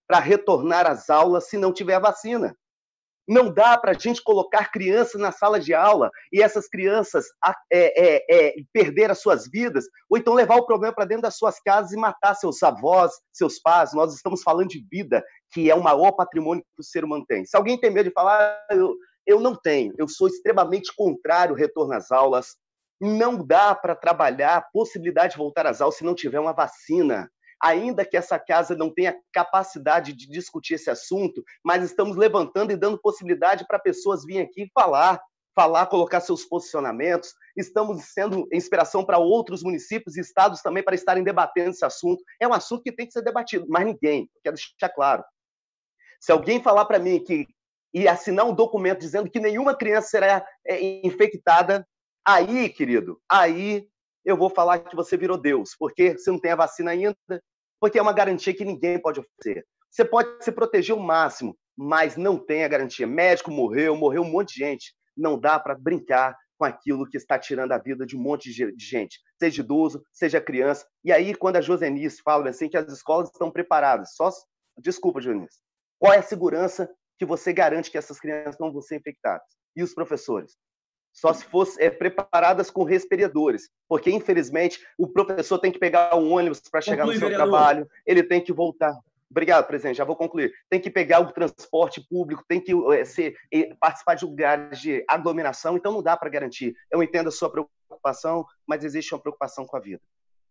para retornar às aulas se não tiver vacina. Não dá para a gente colocar crianças na sala de aula e essas crianças é, é, é, perder as suas vidas, ou então levar o problema para dentro das suas casas e matar seus avós, seus pais. Nós estamos falando de vida, que é o maior patrimônio que o ser humano tem. Se alguém tem medo de falar, eu, eu não tenho. Eu sou extremamente contrário ao retorno às aulas. Não dá para trabalhar a possibilidade de voltar às aulas se não tiver uma vacina. Ainda que essa casa não tenha capacidade de discutir esse assunto, mas estamos levantando e dando possibilidade para pessoas virem aqui falar, falar, colocar seus posicionamentos. Estamos sendo inspiração para outros municípios e estados também para estarem debatendo esse assunto. É um assunto que tem que ser debatido, mas ninguém, quero deixar claro. Se alguém falar para mim que e assinar um documento dizendo que nenhuma criança será é, infectada, aí, querido, aí eu vou falar que você virou Deus, porque você não tem a vacina ainda, porque é uma garantia que ninguém pode oferecer. Você pode se proteger o máximo, mas não tem a garantia. Médico morreu, morreu um monte de gente. Não dá para brincar com aquilo que está tirando a vida de um monte de gente, seja idoso, seja criança. E aí, quando a Josenice fala assim que as escolas estão preparadas, só... Desculpa, Josenice. Qual é a segurança que você garante que essas crianças não vão ser infectadas? E os professores? Só se fossem é, preparadas com respiradores, porque, infelizmente, o professor tem que pegar um ônibus para chegar no seu vereador. trabalho, ele tem que voltar. Obrigado, presidente, já vou concluir. Tem que pegar o transporte público, tem que é, ser, é, participar de lugares de aglomeração, então não dá para garantir. Eu entendo a sua preocupação, mas existe uma preocupação com a vida.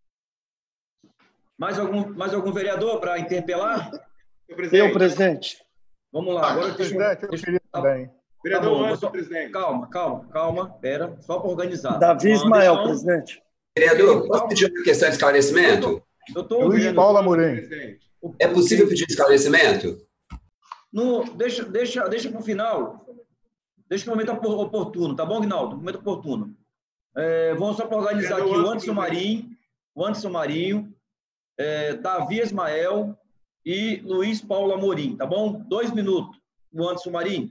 Mais algum, mais algum vereador para interpelar? Eu, presidente. Vamos lá. Agora deixa, presidente, eu deixa, queria também. Vereador, tá Anderson, presidente. Calma, calma, calma. Pera, só para organizar. Davi Ismael, Anderson, presidente. Vereador, posso pedir uma questão de esclarecimento? Eu estou Luiz Paulo Amorim. É possível pedir esclarecimento? No, deixa deixa, deixa para o final. Deixa para o momento oportuno, tá bom, Guinaldo? Momento oportuno. É, vamos só para organizar aqui o Anderson Marinho, o Anderson Marinho, é, Davi Ismael e Luiz Paulo Amorim, tá bom? Dois minutos, o Anderson Marinho.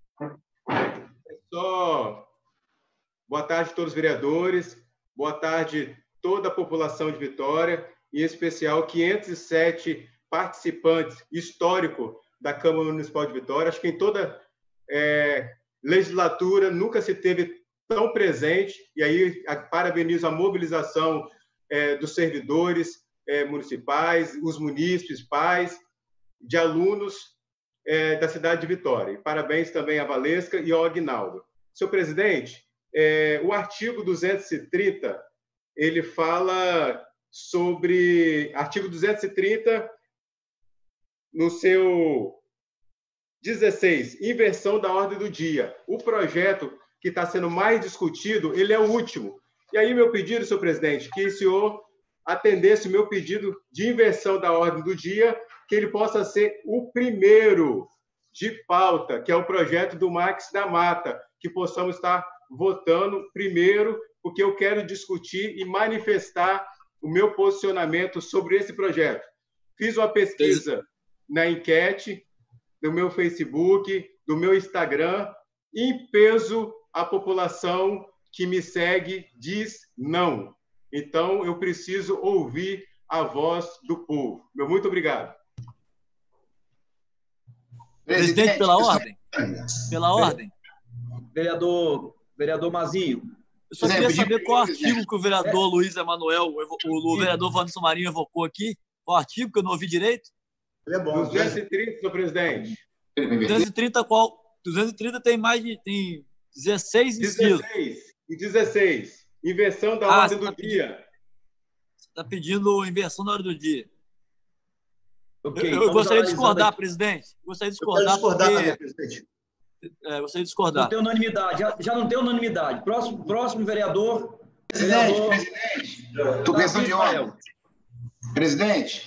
É só... Boa tarde a todos os vereadores, boa tarde toda a população de Vitória, em especial quinhentos e sete participantes históricos da Câmara Municipal de Vitória. Acho que em toda é, legislatura nunca se teve tão presente, e aí parabenizo a mobilização é, dos servidores é, municipais, os munícipes, pais, de alunos é, da cidade de Vitória. E parabéns também à Valesca e ao Aguinaldo. Senhor presidente, é, o artigo duzentos e trinta, ele fala sobre... Artigo duzentos e trinta, no seu dezesseis, inversão da ordem do dia. O projeto que está sendo mais discutido, ele é o último. E aí, meu pedido, senhor presidente, que o senhor atendesse o meu pedido de inversão da ordem do dia, que ele possa ser o primeiro de pauta, que é o projeto do Max da Mata, que possamos estar votando primeiro, porque eu quero discutir e manifestar o meu posicionamento sobre esse projeto. Fiz uma pesquisa na enquete, do meu Facebook, do meu Instagram, em peso a população que me segue diz não. Então, eu preciso ouvir a voz do povo. Meu muito obrigado. Presidente, pela ordem. Pela ordem. Vereador, vereador Mazinho. Eu só queria saber qual artigo que o vereador Luiz Emanuel, o vereador Wanderson Marinho evocou aqui. Qual artigo que eu não ouvi direito? Ele é bom. duzentos e trinta, senhor presidente. duzentos e trinta qual? duzentos e trinta tem mais de... Tem dezesseis incisos. dezesseis. E dezesseis. Inversão da ah, ordem do tá dia. Pedindo, você está pedindo inversão da ordem do dia. Okay, eu eu gostaria de discordar, aqui. presidente. Gostaria de discordar. discordar porque... também, presidente. É, gostaria de discordar. Não tem unanimidade. Já, já não tem unanimidade. Próximo, próximo vereador. Presidente, vereador, presidente. Estou questão de ordem. Presidente.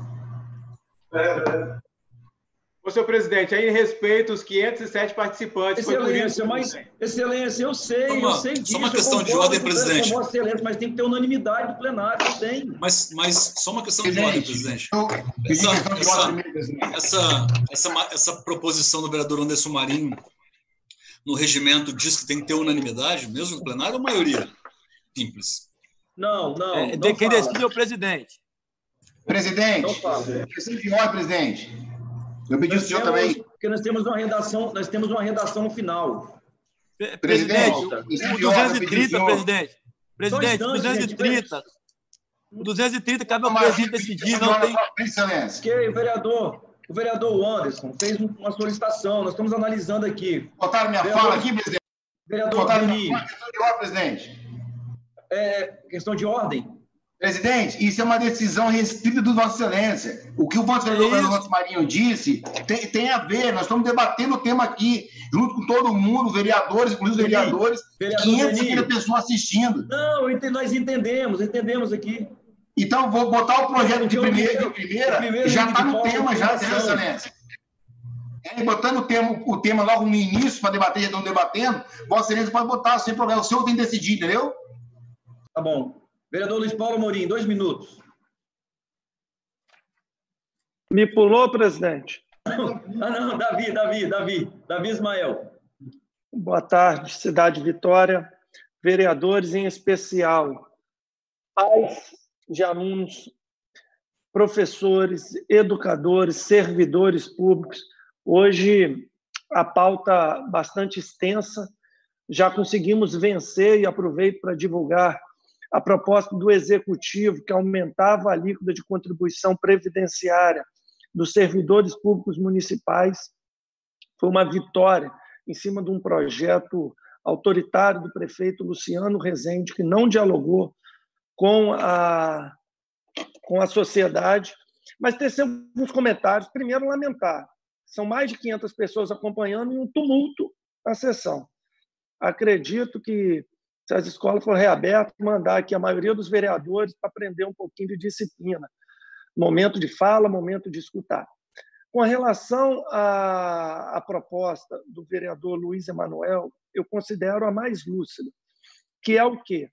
Ô, senhor presidente, aí respeito os quinhentos e sete participantes. Excelência, mas, excelência, eu sei, uma, eu sei disso. Só uma questão de ordem, presidente. Mas tem que ter unanimidade do plenário, não tem. Mas, mas só uma questão de ordem, presidente. Essa, essa, essa, essa, essa proposição do vereador Anderson Marinho no regimento diz que tem que ter unanimidade, mesmo no plenário, ou maioria? Simples. Não, não. É, não quem decide é o presidente. Presidente, questão de ordem, presidente. Eu pedi o senhor também. Porque nós temos uma redação, nós temos uma redação final. Presidente, o duzentos e trinta, presidente. Presidente, Só um instante, duzentos e trinta. gente, O duzentos e trinta cabe ao presidente decidir, não tem. Porque o vereador, o vereador Anderson fez uma solicitação, nós estamos analisando aqui. Botaram minha vereador, fala aqui, presidente. Vereador Botaram Denis. minha fala, questão de ordem, presidente. É, questão de ordem? Presidente, isso é uma decisão restrita do Vossa Excelência. O que o Vosso Vereador Vanso Marinho disse tem, tem a ver. Nós estamos debatendo o tema aqui, junto com todo mundo, vereadores, inclusive os vereadores, quinhentas e cinquenta pessoas assistindo. Não, nós entendemos, entendemos aqui. Então, vou botar o projeto de primeira, de primeira, primeiro já está de no tema, já, votação. Vossa Excelência. É, botando o tema, o tema logo no início, para debater, já estão debatendo, Vossa Excelência pode botar sem problema. O senhor tem que decidir, entendeu? Tá bom. Vereador Luiz Paulo Amorim, dois minutos. Me pulou, presidente? Ah, não, Davi, Davi, Davi, Davi Ismael. Boa tarde, Cidade Vitória, vereadores em especial, pais de alunos, professores, educadores, servidores públicos. Hoje, a pauta bastante extensa, já conseguimos vencer e aproveito para divulgar a proposta do Executivo, que aumentava a alíquota de contribuição previdenciária dos servidores públicos municipais. Foi uma vitória em cima de um projeto autoritário do prefeito Luciano Rezende, que não dialogou com a, com a sociedade. Mas tecer alguns comentários. Primeiro, lamentar. São mais de quinhentas pessoas acompanhando e um tumulto na sessão. Acredito que, se as escolas forem reabertas, mandar aqui a maioria dos vereadores para aprender um pouquinho de disciplina. Momento de fala, momento de escutar. Com relação à, à proposta do vereador Luiz Emanuel, eu considero a mais lúcida, que é o quê?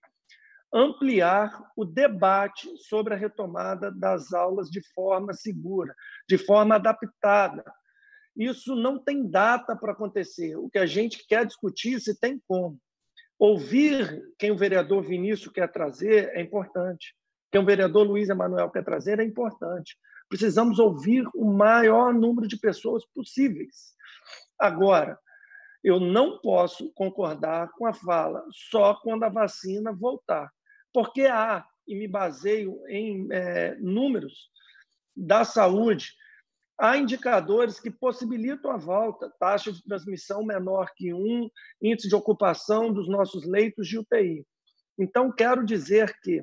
Ampliar o debate sobre a retomada das aulas de forma segura, de forma adaptada. Isso não tem data para acontecer. O que a gente quer discutir, se tem como. Ouvir quem o vereador Vinícius quer trazer é importante. Quem o vereador Luiz Emanuel quer trazer é importante. Precisamos ouvir o maior número de pessoas possíveis. Agora, eu não posso concordar com a fala só quando a vacina voltar, porque há, e me baseio em é, números da saúde, há indicadores que possibilitam a volta, taxa de transmissão menor que um, índice de ocupação dos nossos leitos de U T I. Então, quero dizer que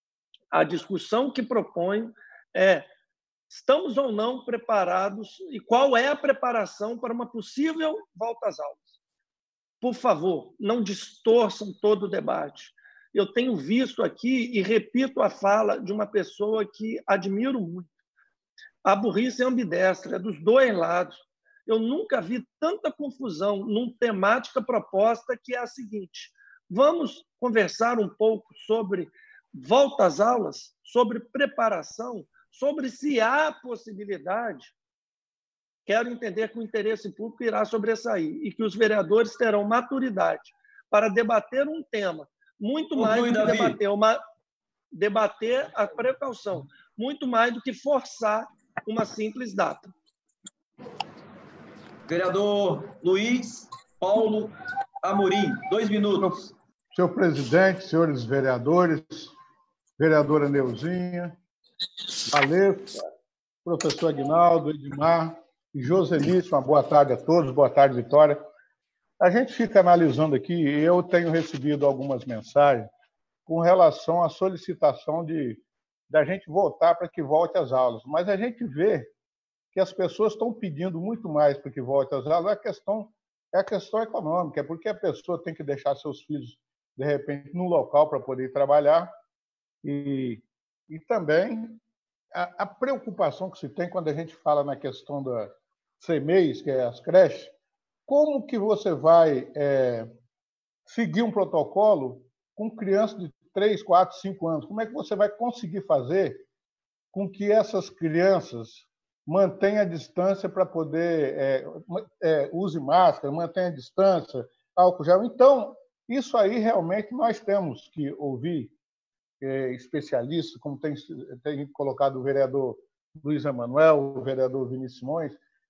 a discussão que proponho é: estamos ou não preparados e qual é a preparação para uma possível volta às aulas? Por favor, não distorçam todo o debate. Eu tenho visto aqui, e repito a fala de uma pessoa que admiro muito, a burrice é ambidestra, é dos dois lados. Eu nunca vi tanta confusão numa temática proposta que é a seguinte: vamos conversar um pouco sobre volta às aulas, sobre preparação, sobre se há possibilidade. Quero entender que o interesse público irá sobressair e que os vereadores terão maturidade para debater um tema, muito mais do que debater, uma, debater a precaução, muito mais do que forçar uma simples data. Vereador Luiz Paulo Amorim, dois minutos. Senhor presidente, senhores vereadores, vereadora Neuzinha, Valesca, professor Aguinaldo, Edmar e Joselício, uma boa tarde a todos, boa tarde, Vitória. A gente fica analisando aqui, e eu tenho recebido algumas mensagens com relação à solicitação de da gente voltar para que volte às aulas. Mas a gente vê que as pessoas estão pedindo muito mais para que volte às aulas. É a questão, é a questão econômica, é porque a pessoa tem que deixar seus filhos, de repente, num local para poder trabalhar. E, e também a, a preocupação que se tem quando a gente fala na questão da C M E I, que é as creches, como que você vai é, seguir um protocolo com crianças de três, quatro, cinco anos? Como é que você vai conseguir fazer com que essas crianças mantenham a distância para poder... É, é, use máscara, mantenha a distância, álcool gel? Então, isso aí realmente nós temos que ouvir é, especialistas, como tem, tem colocado o vereador Luiz Emanuel, o vereador Vinícius Simões,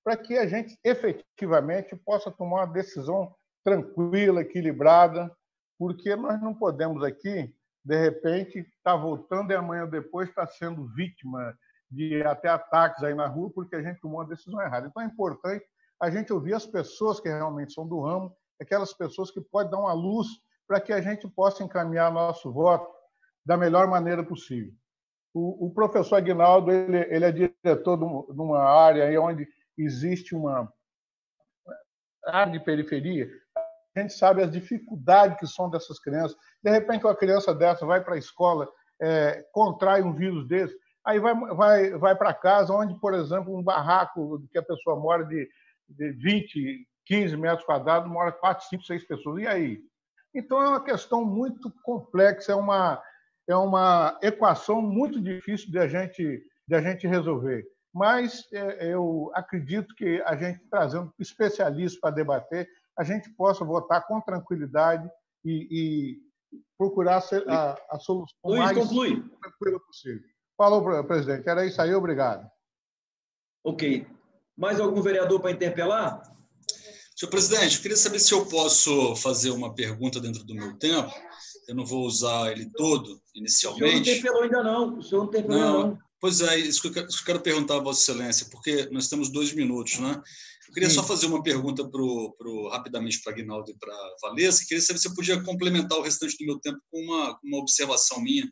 para que a gente efetivamente possa tomar uma decisão tranquila, equilibrada, porque nós não podemos aqui, de repente, estar voltando e amanhã depois estar sendo vítima de até ataques aí na rua, porque a gente tomou uma decisão errada. Então, é importante a gente ouvir as pessoas que realmente são do ramo, aquelas pessoas que podem dar uma luz para que a gente possa encaminhar nosso voto da melhor maneira possível. O, o professor Aguinaldo ele, ele é diretor de uma área aí onde existe uma área de periferia. A gente sabe as dificuldades que são dessas crianças. De repente, uma criança dessa vai para a escola, é, contrai um vírus desse, aí vai, vai, vai para casa, onde, por exemplo, um barraco que a pessoa mora de, de vinte, quinze metros quadrados, mora quatro, cinco, seis pessoas. E aí? Então, é uma questão muito complexa, é uma, é uma equação muito difícil de a gente, de a gente resolver. Mas é, eu acredito que a gente, trazendo especialistas para debater, a gente possa votar com tranquilidade e, e procurar a, a solução Luiz, mais conclui. tranquila possível. Falou, presidente. Era isso aí. Obrigado. Ok. Mais algum vereador para interpelar? Senhor presidente, eu queria saber se eu posso fazer uma pergunta dentro do meu tempo. Eu não vou usar ele todo, inicialmente. O senhor não interpelou ainda, não. O senhor não interpelou, não. não. Pois é, isso que eu quero, isso que eu quero perguntar a Vossa Excelência, porque nós temos dois minutos, né? Eu queria Sim. só fazer uma pergunta pro, pro, rapidamente para Aguinaldo e para a Valesca. Queria saber se eu podia complementar o restante do meu tempo com uma, uma observação minha.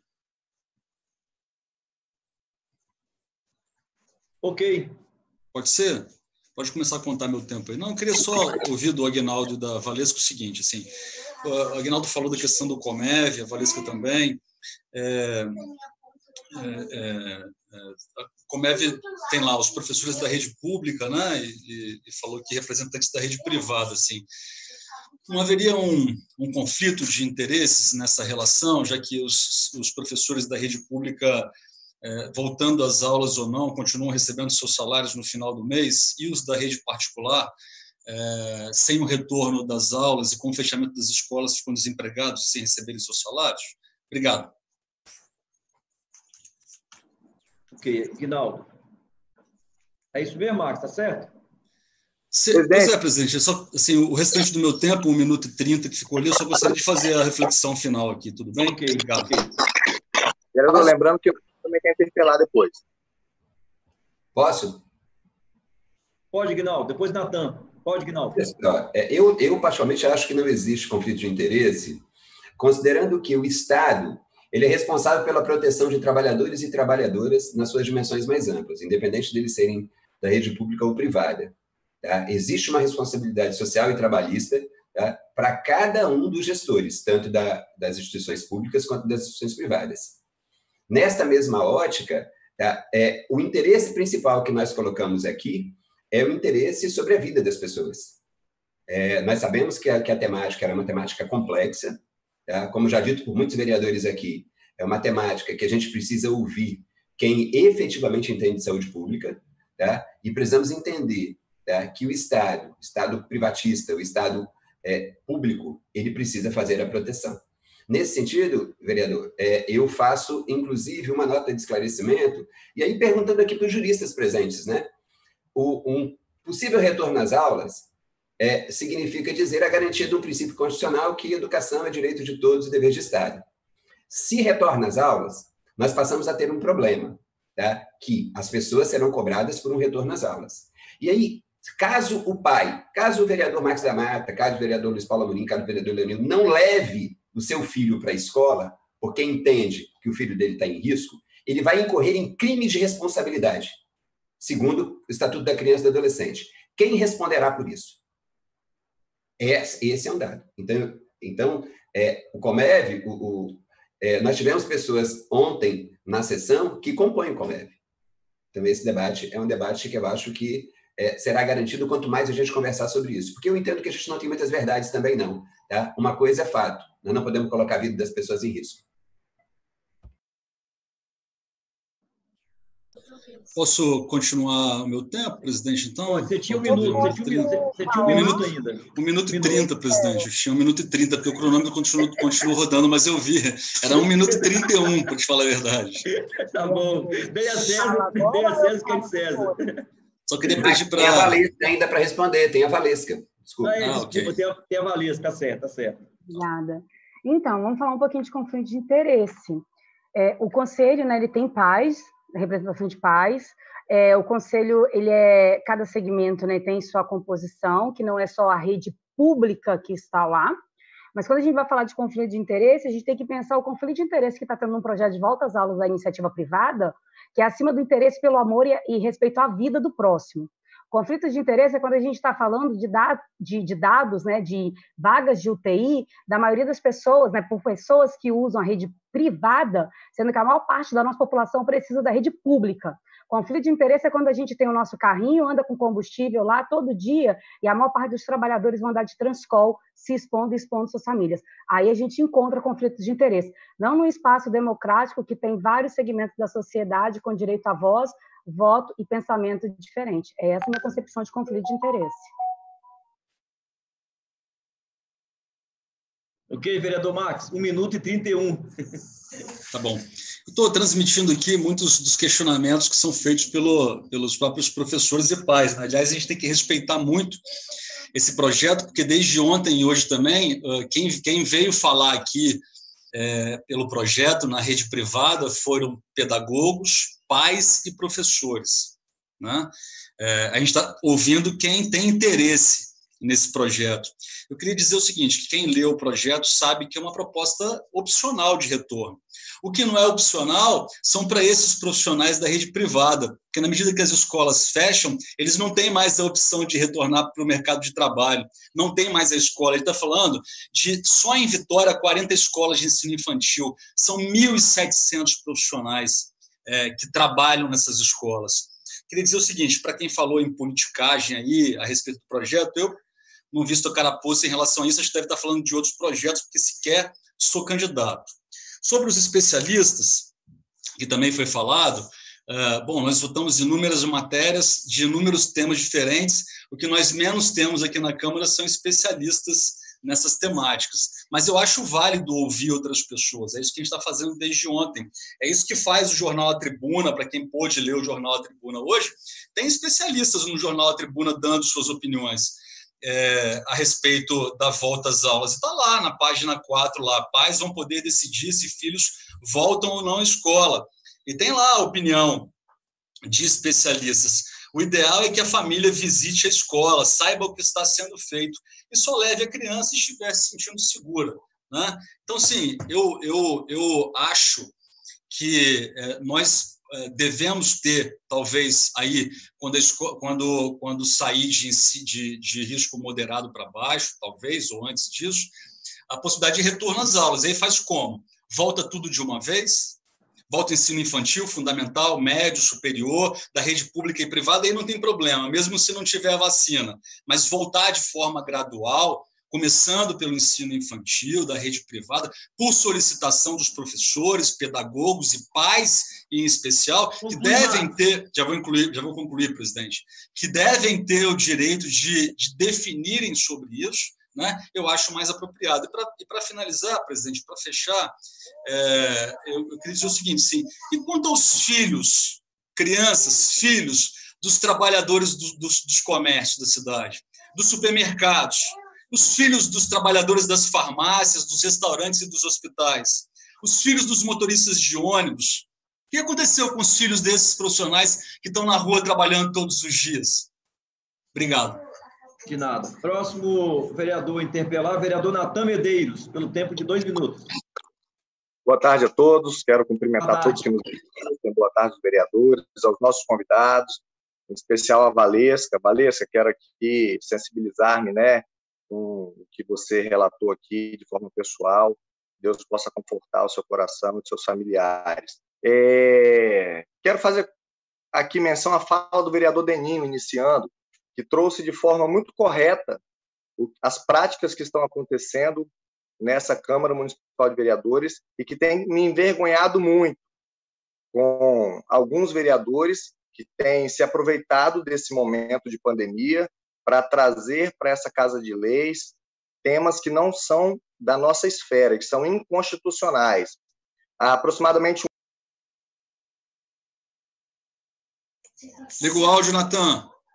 Ok. Pode ser? Pode começar a contar meu tempo aí. Não, eu queria só ouvir do Aguinaldo e da Valesca o seguinte, assim, o Aguinaldo falou da questão do Comev, a Valesca também. É, é, é, a Comev tem lá os professores da rede pública, né, e, e falou que representantes da rede privada, assim. Não haveria um, um conflito de interesses nessa relação, já que os, os professores da rede pública, é, voltando às aulas ou não, continuam recebendo seus salários no final do mês, e os da rede particular, é, sem o retorno das aulas e com o fechamento das escolas, ficam desempregados sem receberem seus salários? Obrigado. Ok, Aguinaldo. É isso mesmo, Marcos, está certo? Se, pois é, presidente. Só, assim, o restante do meu tempo, um minuto e trinta que ficou ali, eu só gostaria de fazer a reflexão final aqui, tudo bem? Ok, obrigado. Okay. Vereador, lembrando que eu também quero interpelar depois. Posso? Pode, Aguinaldo. Depois, Natan. Pode, Aguinaldo. Eu, eu, particularmente, acho que não existe conflito de interesse, considerando que o Estado ele é responsável pela proteção de trabalhadores e trabalhadoras nas suas dimensões mais amplas, independente deles serem da rede pública ou privada. Tá? Existe uma responsabilidade social e trabalhista, tá, para cada um dos gestores, tanto da, das instituições públicas quanto das instituições privadas. Nesta mesma ótica, tá, é, o interesse principal que nós colocamos aqui é o interesse sobre a vida das pessoas. É, nós sabemos que a, que a temática era uma temática complexa, tá? Como já dito por muitos vereadores aqui, é uma temática que a gente precisa ouvir quem efetivamente entende de saúde pública, tá? E precisamos entender, tá, que o Estado, o Estado privatista, o Estado é, público, ele precisa fazer a proteção. Nesse sentido, vereador, é, eu faço, inclusive, uma nota de esclarecimento, e aí perguntando aqui para os juristas presentes, né? O, um possível retorno às aulas é, significa dizer a garantia de um princípio constitucional que educação é direito de todos e dever de Estado. Se retorna às aulas, nós passamos a ter um problema, tá? Que as pessoas serão cobradas por um retorno às aulas. E aí, caso o pai, caso o vereador Marcos da Mata, caso o vereador Luiz Paulo Amorim, caso o vereador Leonil não leve o seu filho para a escola, porque entende que o filho dele está em risco, ele vai incorrer em crime de responsabilidade, segundo o Estatuto da Criança e do Adolescente. Quem responderá por isso? Esse é um dado. Então, então é, o Comev, o, o, é, nós tivemos pessoas ontem na sessão que compõem o Comev. Então, esse debate é um debate que eu acho que é, será garantido quanto mais a gente conversar sobre isso. Porque eu entendo que a gente não tem muitas verdades também, não. Tá? Uma coisa é fato. Nós não podemos colocar a vida das pessoas em risco. Posso continuar o meu tempo, presidente, então? Você tinha um minuto, você tinha um minuto, você tinha um minuto ainda. Um minuto e trinta, presidente. Eu tinha um minuto e trinta, porque o cronômetro continua, continua rodando, mas eu vi. Era um minuto e trinta e um, para te falar a verdade. Tá bom. Dei a César, dei a César que é de César. Só queria pedir para... Tem a Valesca ainda para responder, tem a Valesca. Desculpa. Ah, é, Ah, desculpa, ok. tem, a, tem a Valesca, tá certo, tá certo. Obrigada. Então, vamos falar um pouquinho de conflito de interesse. É, o conselho, né, ele tem pais, representação de pais. É, o conselho, ele é, cada segmento, né, tem sua composição, que não é só a rede pública que está lá. Mas quando a gente vai falar de conflito de interesse, a gente tem que pensar o conflito de interesse que está tendo num projeto de volta às aulas da iniciativa privada, que é acima do interesse pelo amor e, e respeito à vida do próximo. Conflito de interesse é quando a gente está falando de, da, de, de dados, né, de vagas de U T I, da maioria das pessoas, né, por pessoas que usam a rede privada, sendo que a maior parte da nossa população precisa da rede pública. Conflito de interesse é quando a gente tem o nosso carrinho, anda com combustível lá todo dia, e a maior parte dos trabalhadores vão andar de Transcol, se expondo e expondo suas famílias. Aí a gente encontra conflitos de interesse. Não num espaço democrático que tem vários segmentos da sociedade com direito à voz, voto e pensamento diferente. É essa a minha concepção de conflito de interesse. Ok, vereador Max, um minuto e trinta e um. Tá bom. Estou transmitindo aqui muitos dos questionamentos que são feitos pelo, pelos próprios professores e pais. Aliás, a gente tem que respeitar muito esse projeto, porque desde ontem e hoje também, quem, quem veio falar aqui é, pelo projeto na rede privada foram pedagogos, pais e professores, né? É, a gente está ouvindo quem tem interesse nesse projeto. Eu queria dizer o seguinte, que quem leu o projeto sabe que é uma proposta opcional de retorno. O que não é opcional são para esses profissionais da rede privada, porque na medida que as escolas fecham, eles não têm mais a opção de retornar para o mercado de trabalho, não tem mais a escola. Ele está falando de, só em Vitória, quarenta escolas de ensino infantil, são mil e setecentos profissionais é, que trabalham nessas escolas. Queria dizer o seguinte, para quem falou em politicagem aí, a respeito do projeto, eu não visto a carapuça em relação a isso, a gente deve estar falando de outros projetos, porque sequer sou candidato. Sobre os especialistas, que também foi falado, uh, bom, nós votamos inúmeras matérias de inúmeros temas diferentes, o que nós menos temos aqui na Câmara são especialistas nessas temáticas. Mas eu acho válido ouvir outras pessoas, é isso que a gente está fazendo desde ontem. É isso que faz o Jornal A Tribuna, para quem pôde ler o Jornal A Tribuna hoje, tem especialistas no Jornal A Tribuna dando suas opiniões é, a respeito da volta às aulas. Está lá na página quatro, lá, pais vão poder decidir se filhos voltam ou não à escola. E tem lá a opinião de especialistas. O ideal é que a família visite a escola, saiba o que está sendo feito e só leve a criança se estiver se sentindo segura, né? Então, sim, eu, eu, eu acho que é, nós é, devemos ter, talvez, aí, quando, a escola, quando, quando sair de, de, de risco moderado para baixo, talvez, ou antes disso, a possibilidade de retorno às aulas. Aí faz como? Volta tudo de uma vez? Volta ensino infantil, fundamental, médio, superior, da rede pública e privada, aí não tem problema, mesmo se não tiver a vacina. Mas voltar de forma gradual, começando pelo ensino infantil, da rede privada, por solicitação dos professores, pedagogos e pais, em especial, que devem ter, já vou, incluir, já vou concluir, presidente, que devem ter o direito de, de definirem sobre isso, né? Eu acho mais apropriado. E para finalizar, presidente, para fechar, é, eu, eu queria dizer o seguinte, sim, e quanto aos filhos, crianças, filhos dos trabalhadores do, dos, dos comércios da cidade, dos supermercados, os filhos dos trabalhadores das farmácias, dos restaurantes e dos hospitais, os filhos dos motoristas de ônibus, o que aconteceu com os filhos desses profissionais que estão na rua trabalhando todos os dias? Obrigado. De nada. Próximo vereador a interpelar, vereador Natan Medeiros, pelo tempo de dois minutos. Boa tarde a todos. Quero cumprimentar todos que nos visitam. Boa tarde aos vereadores, aos nossos convidados, em especial a Valesca. Valesca, quero aqui sensibilizar-me, né, com o que você relatou aqui de forma pessoal. Deus possa confortar o seu coração e os seus familiares. É... Quero fazer aqui menção à fala do vereador Denino, iniciando, que trouxe de forma muito correta as práticas que estão acontecendo nessa Câmara Municipal de Vereadores e que tem me envergonhado muito com alguns vereadores que têm se aproveitado desse momento de pandemia para trazer para essa Casa de Leis temas que não são da nossa esfera, que são inconstitucionais. Há aproximadamente Liga o áudio, Natan.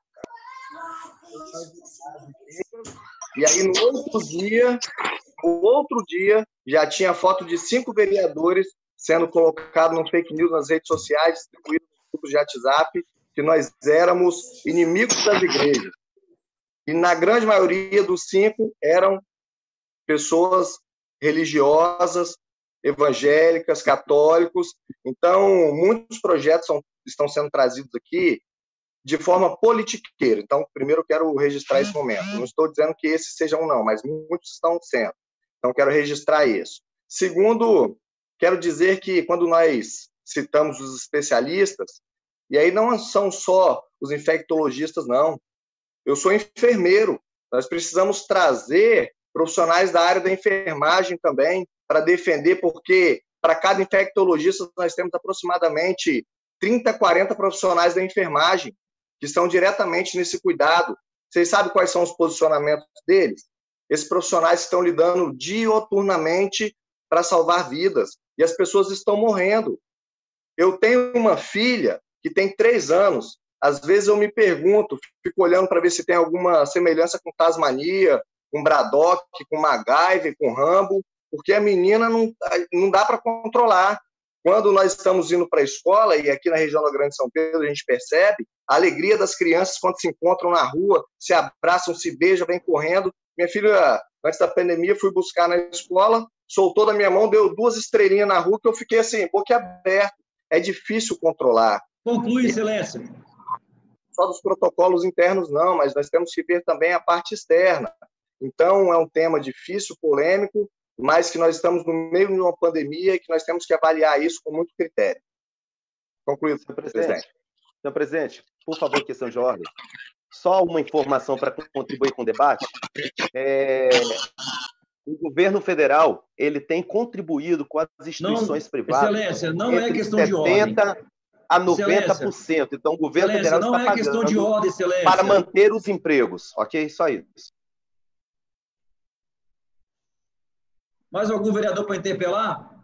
E aí, no outro dia, no outro dia, já tinha foto de cinco vereadores sendo colocado no fake news nas redes sociais, distribuído nos grupos de WhatsApp, que nós éramos inimigos das igrejas. E, na grande maioria dos cinco, eram pessoas religiosas, evangélicas, católicos. Então, muitos projetos são, estão sendo trazidos aqui de forma politiqueira. Então, primeiro eu quero registrar esse momento. Não estou dizendo que esses sejam não, mas muitos estão sendo. Então, quero registrar isso. Segundo, quero dizer que quando nós citamos os especialistas, e aí não são só os infectologistas, não. Eu sou enfermeiro. Nós precisamos trazer profissionais da área da enfermagem também para defender, porque para cada infectologista nós temos aproximadamente trinta, quarenta profissionais da enfermagem que estão diretamente nesse cuidado. Vocês sabem quais são os posicionamentos deles? Esses profissionais estão lidando dioturnamente para salvar vidas e as pessoas estão morrendo. Eu tenho uma filha que tem três anos. Às vezes eu me pergunto, fico olhando para ver se tem alguma semelhança com Tasmania, com Braddock, com MacGyver, com Rambo, porque a menina não, não dá para controlar. Quando nós estamos indo para a escola, e aqui na região da Grande São Pedro a gente percebe a alegria das crianças quando se encontram na rua, se abraçam, se beijam, vêm correndo. Minha filha, antes da pandemia, fui buscar na escola, soltou da minha mão, deu duas estrelinhas na rua, que eu fiquei assim, boquiaberto. É difícil controlar. Conclui, Excelência. Só dos protocolos internos, não, mas nós temos que ver também a parte externa. Então, é um tema difícil, polêmico, mas que nós estamos no meio de uma pandemia e que nós temos que avaliar isso com muito critério. Concluído, senhor presidente. Senhor presidente, por favor, questão de ordem. Só uma informação para contribuir com o debate. É... O governo federal ele tem contribuído com as instituições não, privadas. Excelência, não é questão de ordem. setenta a noventa por cento. Então, o governo federal não está é questão de ordem, Excelência, para manter os empregos. Ok? Só isso. Mais algum vereador para interpelar?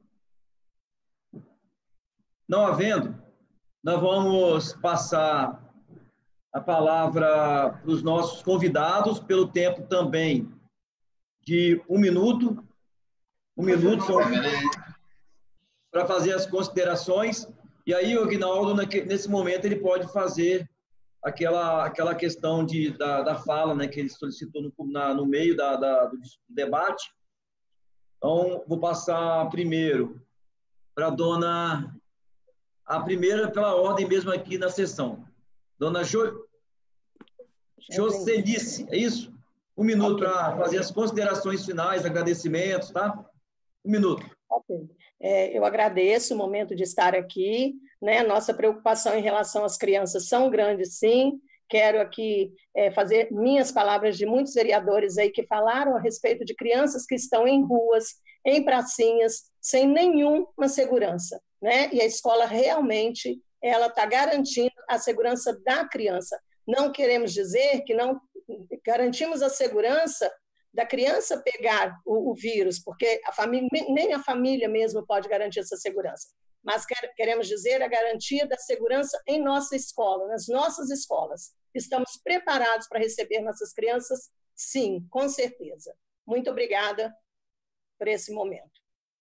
Não havendo, nós vamos passar a palavra para os nossos convidados, pelo tempo também de um minuto. Um minuto para fazer as considerações. E aí, o Aguinaldo, nesse momento, ele pode fazer aquela, aquela questão de, da, da fala, né, que ele solicitou no, na, no meio da, da, do debate. Então, vou passar primeiro para a dona... A primeira pela ordem mesmo aqui na sessão. Dona jo... Joselice, é isso? Um minuto para fazer as considerações finais, agradecimentos, tá? Um minuto. Ok. É, eu agradeço o momento de estar aqui, né? Nossa preocupação em relação às crianças são grandes, sim. Quero aqui é, fazer minhas palavras de muitos vereadores aí que falaram a respeito de crianças que estão em ruas, em pracinhas, sem nenhuma segurança, né? E a escola realmente ela está garantindo a segurança da criança. Não queremos dizer que não garantimos a segurança da criança pegar o, o vírus, porque a família, nem a família mesmo pode garantir essa segurança. Mas quer, queremos dizer a garantia da segurança em nossa escola, nas nossas escolas. Estamos preparados para receber nossas crianças? Sim, com certeza. Muito obrigada por esse momento.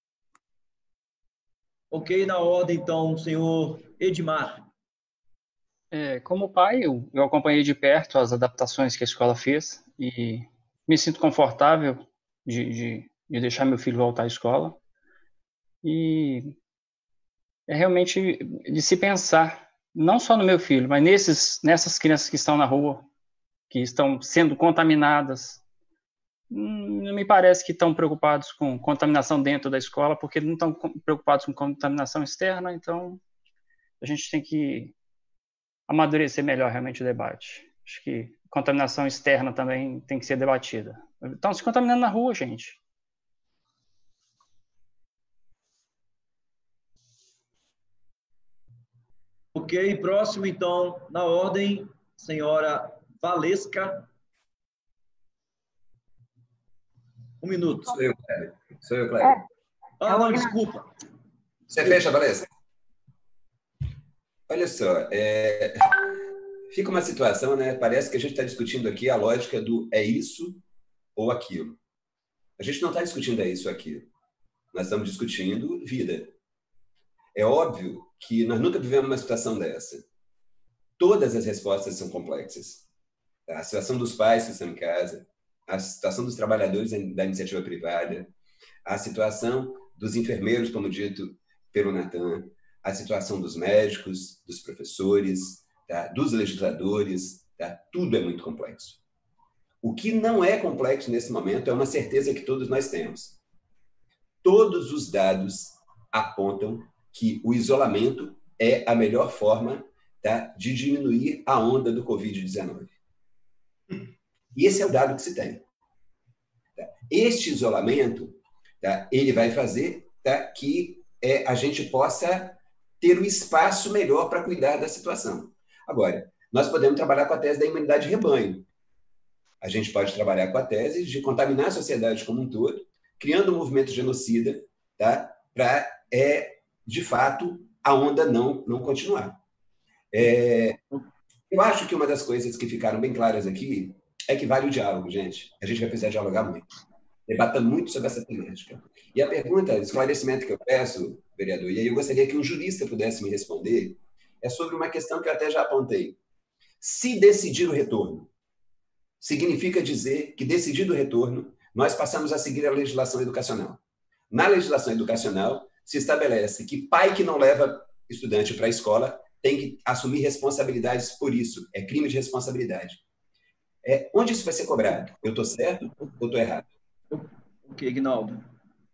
Ok, na ordem, então, senhor Edmar. É, como pai, eu, eu acompanhei de perto as adaptações que a escola fez e me sinto confortável de, de, de deixar meu filho voltar à escola. E é realmente de se pensar, não só no meu filho, mas nesses, nessas crianças que estão na rua, que estão sendo contaminadas. Não me parece que estão preocupados com contaminação dentro da escola, porque não estão preocupados com contaminação externa, então a gente tem que amadurecer melhor realmente o debate. Acho que contaminação externa também tem que ser debatida. Estão se contaminando na rua, gente. Ok, próximo, então, na ordem, senhora Valesca. Um minuto. Sou eu, Cléber. Sou eu, Cléber. É. Ah, não, desculpa. Você fecha, Valesca? Olha só, é... fica uma situação, né? Parece que a gente está discutindo aqui a lógica do é isso ou aquilo. A gente não está discutindo isso ou aquilo. Nós estamos discutindo vida. É óbvio que nós nunca vivemos uma situação dessa. Todas as respostas são complexas. A situação dos pais que estão em casa, a situação dos trabalhadores da iniciativa privada, a situação dos enfermeiros, como dito pelo Natan, a situação dos médicos, dos professores, tá? Dos legisladores, tá? Tudo é muito complexo. O que não é complexo nesse momento é uma certeza que todos nós temos. Todos os dados apontam que o isolamento é a melhor forma, tá? De diminuir a onda do covid dezenove. E esse é o dado que se tem. Tá? Este isolamento, tá? Ele vai fazer, tá? Que é, a gente possa ter um espaço melhor para cuidar da situação. Agora, nós podemos trabalhar com a tese da imunidade de rebanho. A gente pode trabalhar com a tese de contaminar a sociedade como um todo, criando um movimento genocida, tá? Para, é, de fato, a onda não, não continuar. É, eu acho que uma das coisas que ficaram bem claras aqui é que vale o diálogo, gente. A gente vai precisar dialogar muito. Debata muito sobre essa temática. E a pergunta, o esclarecimento que eu peço, vereador, e aí eu gostaria que um jurista pudesse me responder, é sobre uma questão que eu até já apontei. Se decidir o retorno, significa dizer que, decidido o retorno, nós passamos a seguir a legislação educacional. Na legislação educacional, se estabelece que pai que não leva estudante para a escola tem que assumir responsabilidades por isso. É crime de responsabilidade. É, onde isso vai ser cobrado? Eu estou certo ou estou errado? Ok, Ignaldo.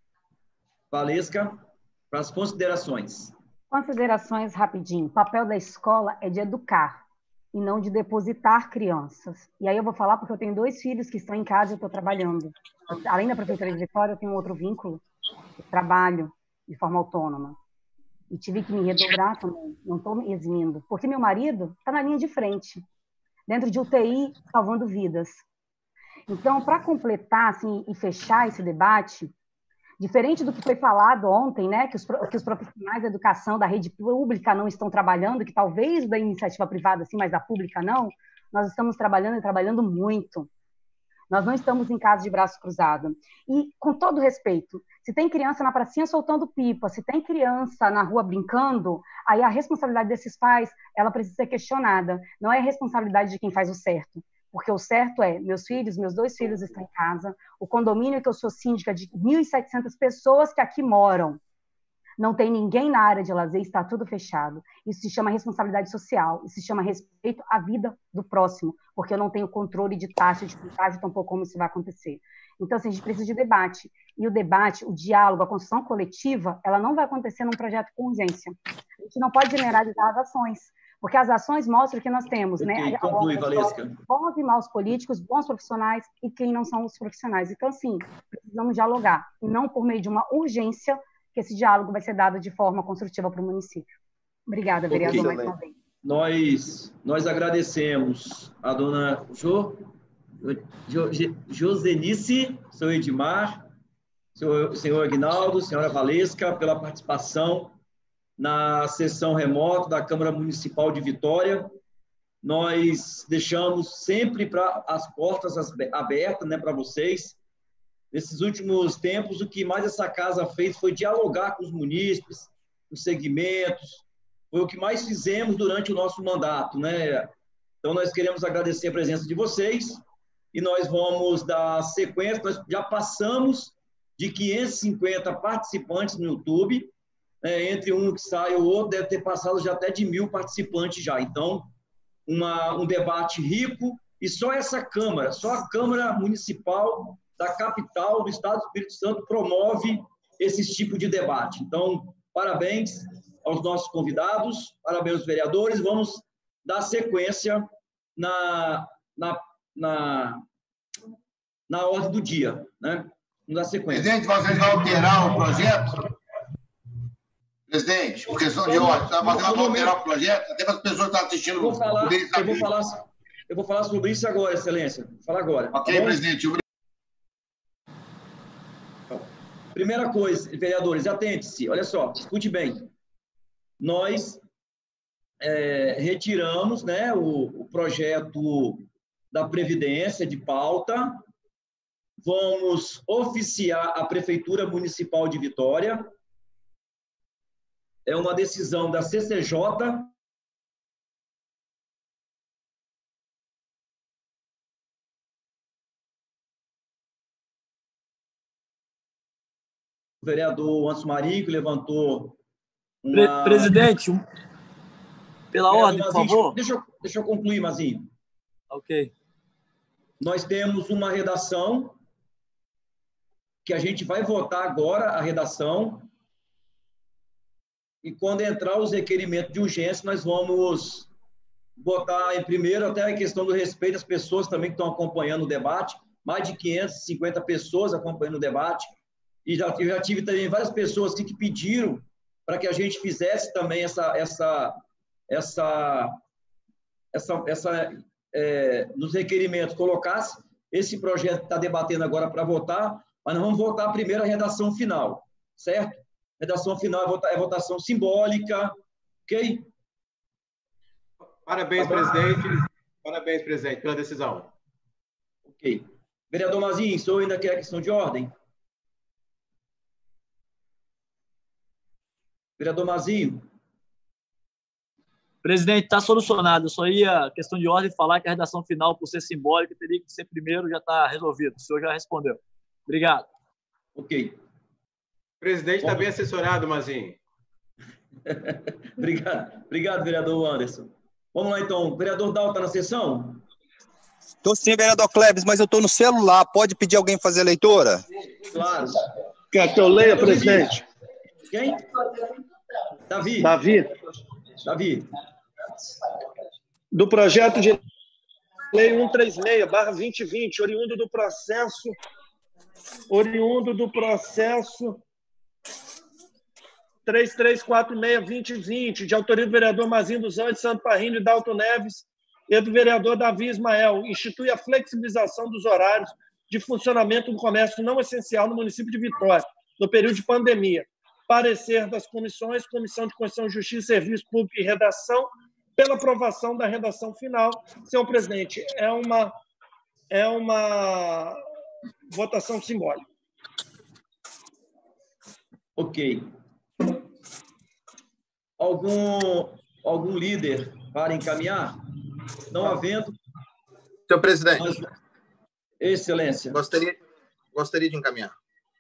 Valesca, para as considerações. Considerações rapidinho. O papel da escola é de educar e não de depositar crianças. E aí eu vou falar porque eu tenho dois filhos que estão em casa e eu estou trabalhando. Além da Prefeitura de Vitória, eu tenho um outro vínculo. Eu trabalho de forma autônoma. E tive que me redobrar também. Não estou me eximindo. Porque meu marido está na linha de frente, dentro de U T I, salvando vidas. Então, para completar assim, e fechar esse debate, diferente do que foi falado ontem, né, que os, que os profissionais da educação da rede pública não estão trabalhando, que talvez da iniciativa privada sim, mas da pública não, nós estamos trabalhando e trabalhando muito. Nós não estamos em casa de braço cruzado. E, com todo respeito, se tem criança na pracinha soltando pipa, se tem criança na rua brincando, aí a responsabilidade desses pais, ela precisa ser questionada. Não é a responsabilidade de quem faz o certo. Porque o certo é, meus filhos, meus dois filhos estão em casa, o condomínio que eu sou síndica de mil e setecentas pessoas que aqui moram, não tem ninguém na área de lazer, está tudo fechado. Isso se chama responsabilidade social, isso se chama respeito à vida do próximo, porque eu não tenho controle de taxa de contágio, tampouco como isso vai acontecer. Então, assim, a gente precisa de debate. E o debate, o diálogo, a construção coletiva, ela não vai acontecer num projeto com urgência. A gente não pode generalizar as ações, porque as ações mostram que nós temos, okay, né? Conclui, Valesca. Bons e maus políticos, bons profissionais e quem não são os profissionais. Então, assim, precisamos dialogar, e não por meio de uma urgência, que esse diálogo vai ser dado de forma construtiva para o município. Obrigada, vereador, okay, mais uma vez. Nós, nós agradecemos a dona Jo, jo, Josenice, senhor Edmar, senhor, senhor Aguinaldo, senhora Valesca, pela participação na sessão remota da Câmara Municipal de Vitória. Nós deixamos sempre pra, as portas abertas, né, para vocês. Nesses últimos tempos, o que mais essa casa fez foi dialogar com os munícipes, os segmentos, foi o que mais fizemos durante o nosso mandato, né? Então, nós queremos agradecer a presença de vocês e nós vamos dar sequência. Nós já passamos de quinhentos e cinquenta participantes no YouTube, né? Entre um que sai ou outro, deve ter passado já até de mil participantes já. Então, uma, um debate rico, e só essa Câmara, só a Câmara Municipal da capital do Estado do Espírito Santo promove esse tipo de debate. Então, parabéns aos nossos convidados, parabéns aos vereadores. Vamos dar sequência na, na, na, na ordem do dia, né? Vamos dar sequência. Presidente, vocês vão alterar o projeto? Presidente, por questão de ordem, vocês vão alterar o projeto? Até para as pessoas que estão assistindo. Eu vou falar, eu vou falar, eu vou falar sobre isso agora, Excelência. Vou falar agora. Ok, tá, presidente. Primeira coisa, vereadores, atente-se, olha só, escute bem. Nós é, retiramos, né, o, o projeto da Previdência de pauta vamos oficiar a Prefeitura Municipal de Vitória. É uma decisão da C C J. O vereador Anderson Marinho, que levantou uma... Presidente, pela vereador ordem, por Mazinho, favor. Deixa eu, deixa eu concluir, Mazinho. Ok. Nós temos uma redação que a gente vai votar agora, a redação, e quando entrar os requerimentos de urgência, nós vamos botar em primeiro até a questão do respeito às pessoas também que estão acompanhando o debate, mais de quinhentas e cinquenta pessoas acompanhando o debate, e já, eu já tive também várias pessoas aqui que pediram para que a gente fizesse também essa, essa, essa, essa, essa é, nos requerimentos, colocasse esse projeto que está debatendo agora para votar, mas nós vamos votar primeiro a redação final, certo? Redação final é, vota, é votação simbólica, ok? Parabéns, presidente. Parabéns, presidente, pela decisão. Ok. Vereador Mazinho, o senhor ainda quer a questão de ordem? Vereador Mazinho. Presidente, está solucionado. Eu só ia, questão de ordem, falar que a redação final, por ser simbólica, teria que ser primeiro, já está resolvido. O senhor já respondeu. Obrigado. Ok. O presidente está bem assessorado, Mazinho. Obrigado. Obrigado, vereador Anderson. Vamos lá, então. O vereador Dal está na sessão? Estou sim, vereador Klebs, mas eu estou no celular. Pode pedir alguém fazer a leitura? Claro. Quer que eu leia, presidente? Quem? Davi. Davi. Davi. Do projeto de lei cento e trinta e seis, barra dois mil e vinte, oriundo do processo, oriundo do processo três três quatro seis barra dois mil e vinte, de autoria do vereador Mazinho dos Andes, Santo Parrinho e Dalton Neves, e do vereador Davi Ismael, institui a flexibilização dos horários de funcionamento do comércio não essencial no município de Vitória, no período de pandemia. Parecer das comissões, Comissão de Constituição, Justiça, Serviço Público e Redação, pela aprovação da redação final. Senhor presidente, é uma, é uma votação simbólica. Ok. Algum, algum líder para encaminhar? Não havendo. Senhor presidente. Nós... Excelência. Gostaria, gostaria de encaminhar.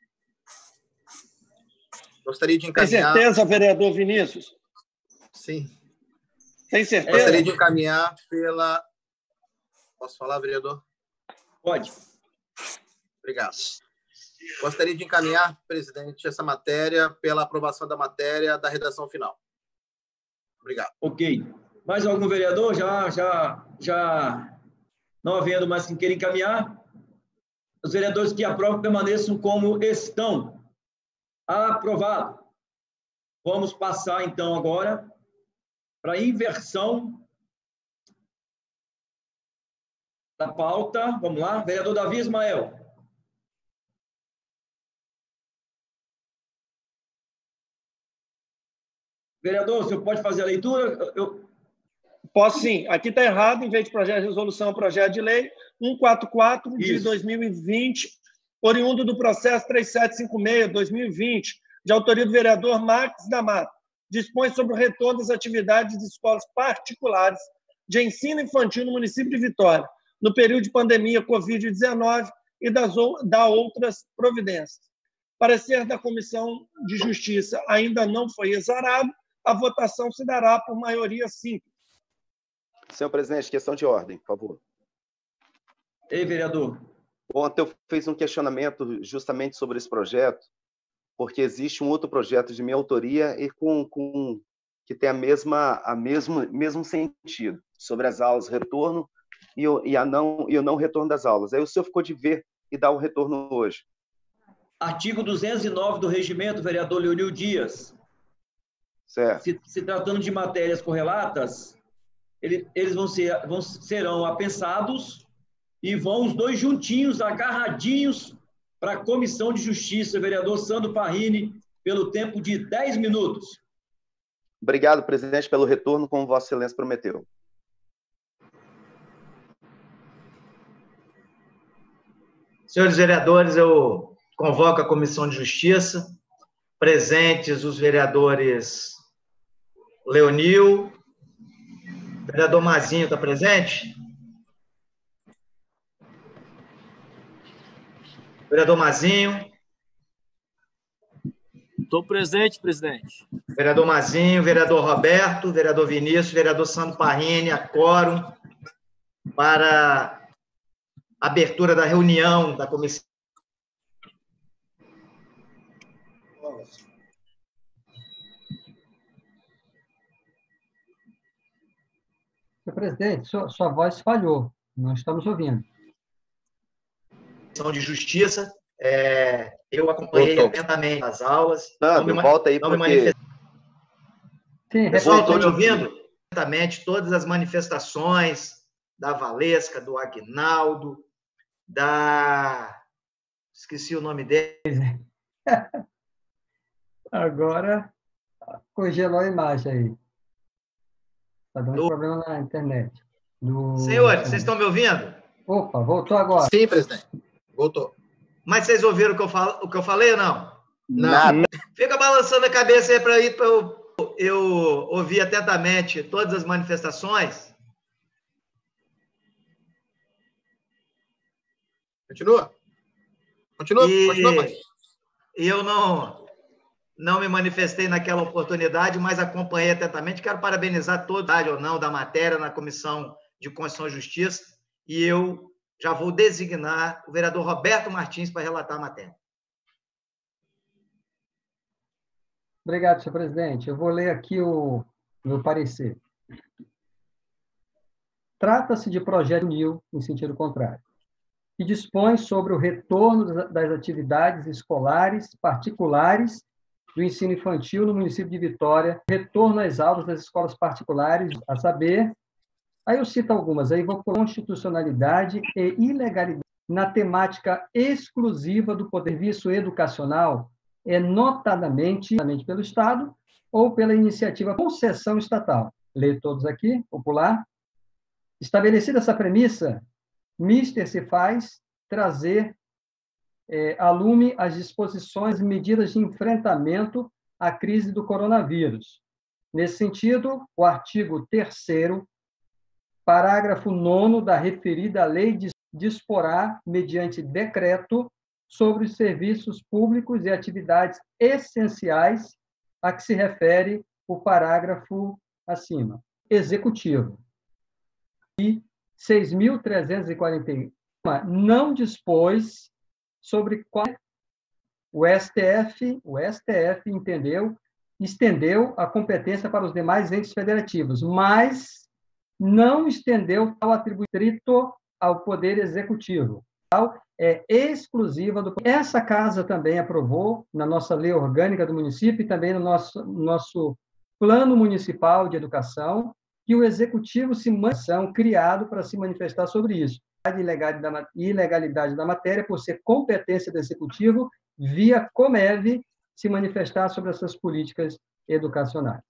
Gostaria de encaminhar... Tem certeza, vereador Vinícius? Sim. Tem certeza? Gostaria de encaminhar pela... Posso falar, vereador? Pode. Obrigado. Gostaria de encaminhar, presidente, essa matéria pela aprovação da matéria da redação final. Obrigado. Ok. Mais algum vereador? Já, já, já não havendo mais quem queira encaminhar, os vereadores que aprovam permaneçam como estão. Aprovado. Vamos passar, então, agora para a inversão da pauta. Vamos lá. Vereador Davi Ismael. Vereador, o senhor pode fazer a leitura? Eu... Posso sim. Aqui está errado, em vez de projeto de resolução, projeto de lei cento e quarenta e quatro de Isso. dois mil e vinte, oriundo do processo três sete cinco seis de dois mil e vinte, de autoria do vereador Marques da Mata, dispõe sobre o retorno das atividades de escolas particulares de ensino infantil no município de Vitória, no período de pandemia covid dezenove e das da outras providências. Parecer da Comissão de Justiça ainda não foi exarado, a votação se dará por maioria simples. Senhor presidente, questão de ordem, por favor. Ei, vereador. Ontem eu fiz um questionamento justamente sobre esse projeto, porque existe um outro projeto de minha autoria e com, com que tem a mesma, a mesmo, mesmo sentido, sobre as aulas, retorno e o, e a não, e o não retorno das aulas. Aí o senhor ficou de ver e dar o retorno hoje. Artigo duzentos e nove do regimento, vereador Leonil Dias. Certo. Se, se tratando de matérias correlatas, ele, eles vão ser, vão, serão apensados e vão os dois juntinhos, agarradinhos, para a Comissão de Justiça, vereador Sandro Parrini, pelo tempo de dez minutos. Obrigado, presidente, pelo retorno, como Vossa Excelência prometeu. Senhores vereadores, eu convoco a Comissão de Justiça, presentes os vereadores Leonil, vereador Mazinho está presente? Vereador Mazinho. Estou presente, presidente. Vereador Mazinho, vereador Roberto, vereador Vinícius, vereador Sandro Parrini, a quórum para a abertura da reunião da comissão. Senhor presidente, sua, sua voz falhou. Não estamos ouvindo. De Justiça, é, eu acompanhei Voltou. atentamente as aulas. Sandro, me, volta aí, porque... manifest... Sim, Pessoal, estou me ouvindo? Atentamente todas as manifestações da Valesca, do Aguinaldo, da... Esqueci o nome dele. Agora, congelou a imagem aí. Está dando do... problema na internet. Do... Senhores, vocês estão me ouvindo? Opa, voltou agora. Sim, presidente. Voltou. Mas vocês ouviram o que eu, falo, o que eu falei ou não? Nada. Fica balançando a cabeça aí para eu, eu ouvir atentamente todas as manifestações. Continua. Continua, e, continua, pai. E eu não, não me manifestei naquela oportunidade, mas acompanhei atentamente. Quero parabenizar toda a ou não da matéria na Comissão de Constituição e Justiça. E eu já vou designar o vereador Roberto Martins para relatar a matéria. Obrigado, senhor presidente. Eu vou ler aqui o meu parecer. Trata-se de projeto N I L, em sentido contrário, que dispõe sobre o retorno das atividades escolares particulares do ensino infantil no município de Vitória, retorno às aulas das escolas particulares, a saber... Aí eu cito algumas, aí vou por constitucionalidade e ilegalidade na temática exclusiva do poder serviço educacional, é notadamente pelo Estado ou pela iniciativa concessão estatal. Leio todos aqui, popular. Estabelecida essa premissa, mister se faz trazer é, a lume as disposições e medidas de enfrentamento à crise do coronavírus. Nesse sentido, o artigo terceiro parágrafo nono da referida lei disporá, mediante decreto, sobre os serviços públicos e atividades essenciais a que se refere o parágrafo acima. Executivo. E seis mil trezentos e quarenta e um não dispôs sobre qual o S T F, o S T F entendeu, estendeu a competência para os demais entes federativos, mas não estendeu tal atributo ao Poder Executivo. Tal é exclusiva do... Essa casa também aprovou, na nossa lei orgânica do município e também no nosso, nosso plano municipal de educação, que o Executivo se manifestação criado para se manifestar sobre isso. A ilegalidade da, ilegalidade da matéria, por ser competência do Executivo, via Comev, se manifestar sobre essas políticas educacionais.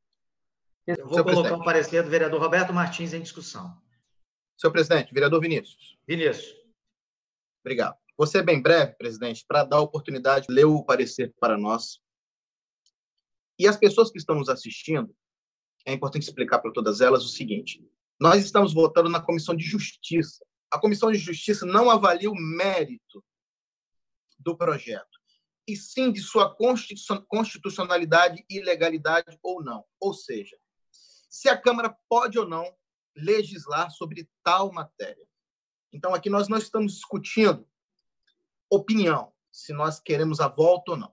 Eu vou colocar o parecer do vereador Roberto Martins em discussão. Senhor presidente, vereador Vinícius. Vinícius. Obrigado. Vou ser bem breve, presidente, para dar a oportunidade de ler o parecer para nós. E as pessoas que estão nos assistindo, é importante explicar para todas elas o seguinte: nós estamos votando na Comissão de Justiça. A Comissão de Justiça não avalia o mérito do projeto, e sim de sua constitucionalidade e legalidade ou não. Ou seja, se a Câmara pode ou não legislar sobre tal matéria. Então, aqui nós não estamos discutindo opinião, se nós queremos a volta ou não.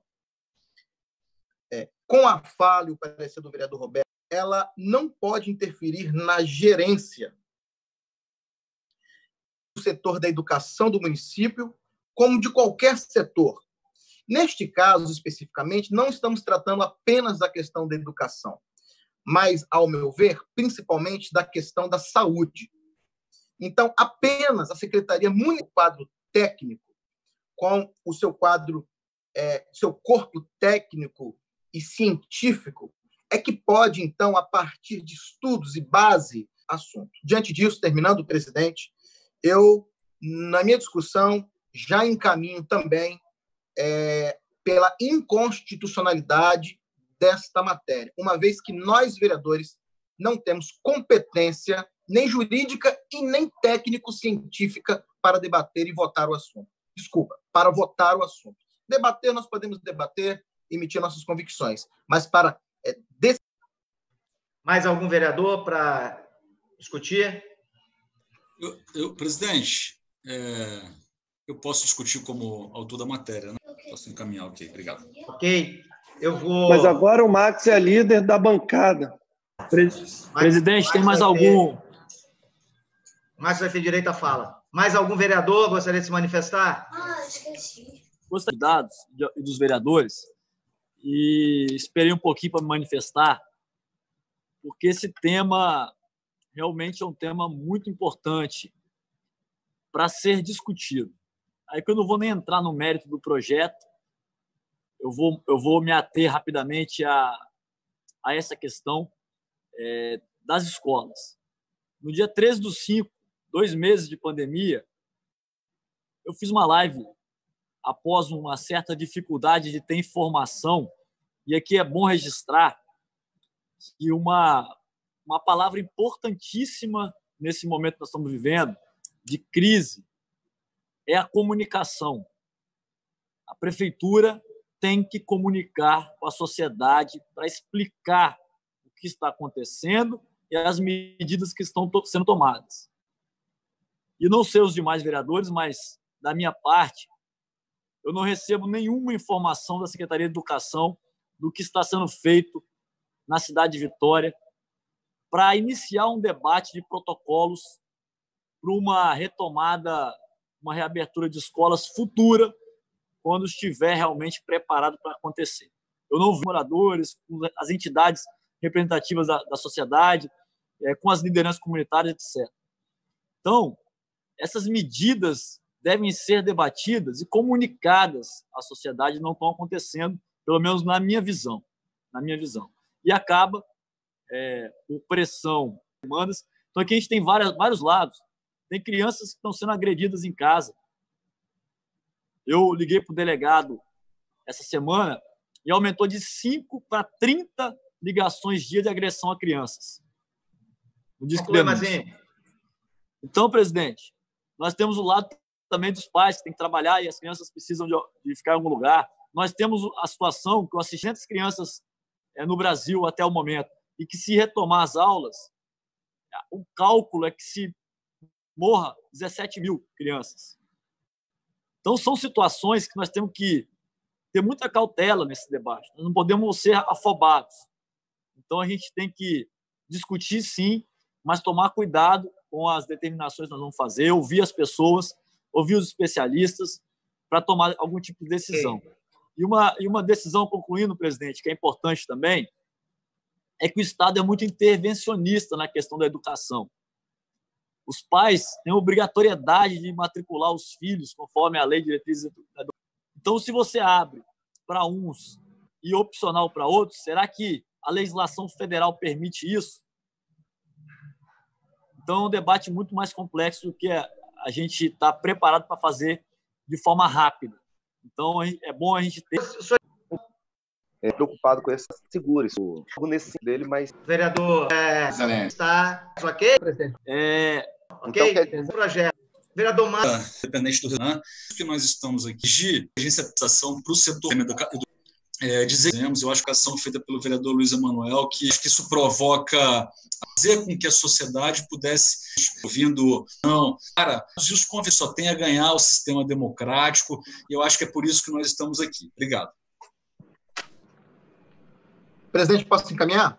É, com a fala e o parecer do vereador Roberto, ela não pode interferir na gerência do setor da educação do município, como de qualquer setor. Neste caso, especificamente, não estamos tratando apenas da questão da educação, mas, ao meu ver, principalmente da questão da saúde. Então, apenas a Secretaria Municipal, quadro técnico, com o seu quadro, é, seu corpo técnico e científico, é que pode, então, a partir de estudos e base, assunto. Diante disso, terminando, presidente, eu, na minha discussão, já encaminho também é, pela inconstitucionalidade desta matéria, uma vez que nós, vereadores, não temos competência nem jurídica e nem técnico-científica para debater e votar o assunto. Desculpa, para votar o assunto. Debater, nós podemos debater, emitir nossas convicções, mas para... É, des... Mais algum vereador para discutir? Eu, eu, presidente, é, eu posso discutir como autor da matéria, né? Posso encaminhar, ok, obrigado. Ok, eu vou... Mas agora o Max é líder da bancada. Pres... Presidente, tem mais algum... Max vai ter direito à fala. Mais algum vereador gostaria de se manifestar? Ah, esqueci. Gostaria de dados e dos vereadores e esperei um pouquinho para me manifestar, porque esse tema realmente é um tema muito importante para ser discutido. Aí que eu não vou nem entrar no mérito do projeto, eu vou, eu vou me ater rapidamente a, a essa questão é, das escolas. No dia treze do cinco, dois meses de pandemia, eu fiz uma live após uma certa dificuldade de ter informação, e aqui é bom registrar que uma, uma palavra importantíssima nesse momento que nós estamos vivendo, de crise, é a comunicação. A prefeitura tem que comunicar com a sociedade para explicar o que está acontecendo e as medidas que estão sendo tomadas. E não sei os demais vereadores, mas, da minha parte, eu não recebo nenhuma informação da Secretaria de Educação do que está sendo feito na cidade de Vitória para iniciar um debate de protocolos para uma retomada, uma reabertura de escolas futura, quando estiver realmente preparado para acontecer. Eu não vi moradores, as entidades representativas da, da sociedade, é, com as lideranças comunitárias, etcétera. Então, essas medidas devem ser debatidas e comunicadas à sociedade, não estão acontecendo, pelo menos na minha visão. Na minha visão. E acaba, é, por pressão, demandas. Então, aqui a gente tem várias, vários lados. Tem crianças que estão sendo agredidas em casa. Eu liguei para o delegado essa semana e aumentou de cinco para trinta ligações dia de agressão a crianças. No disco Então, presidente, nós temos o lado também dos pais que têm que trabalhar e as crianças precisam de, de ficar em algum lugar. Nós temos a situação que eu assisti as crianças é, no Brasil até o momento e que, se retomar as aulas, o cálculo é que se morra dezessete mil crianças. Então, são situações que nós temos que ter muita cautela nesse debate. Nós não podemos ser afobados. Então, a gente tem que discutir, sim, mas tomar cuidado com as determinações que nós vamos fazer, ouvir as pessoas, ouvir os especialistas para tomar algum tipo de decisão. E uma, e uma decisão, concluindo, presidente, que é importante também, é que o Estado é muito intervencionista na questão da educação. Os pais têm obrigatoriedade de matricular os filhos conforme a lei de diretrizes da educação. Então, se você abre para uns e opcional para outros, será que a legislação federal permite isso? Então, é um debate muito mais complexo do que a gente está preparado para fazer de forma rápida. Então, é bom a gente ter... É preocupado com esse seguro, isso nesse dele, mas... Vereador, é, está ok? É... Ok? Então, projeto. Vereador Marcos. Independente do Renan, que nós estamos aqui de agência de administração para o setor educacional. É, dizemos, eu acho que a ação feita pelo vereador Luiz Emanuel, que acho que isso provoca fazer com que a sociedade pudesse, ouvindo, não, cara, os convites só tem a ganhar o sistema democrático, e eu acho que é por isso que nós estamos aqui. Obrigado. Presidente, posso encaminhar?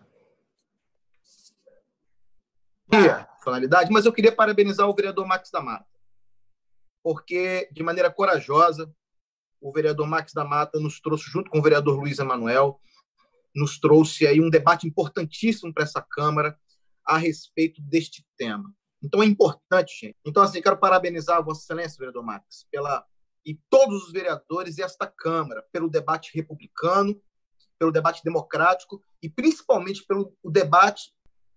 Finalidade, mas eu queria parabenizar o vereador Max da Mata, porque, de maneira corajosa, o vereador Max da Mata nos trouxe, junto com o vereador Luiz Emanuel, nos trouxe aí um debate importantíssimo para essa Câmara a respeito deste tema. Então, é importante, gente. Então, assim, quero parabenizar a Vossa Excelência, vereador Max, pela, e todos os vereadores e esta Câmara pelo debate republicano, pelo debate democrático e, principalmente, pelo o debate...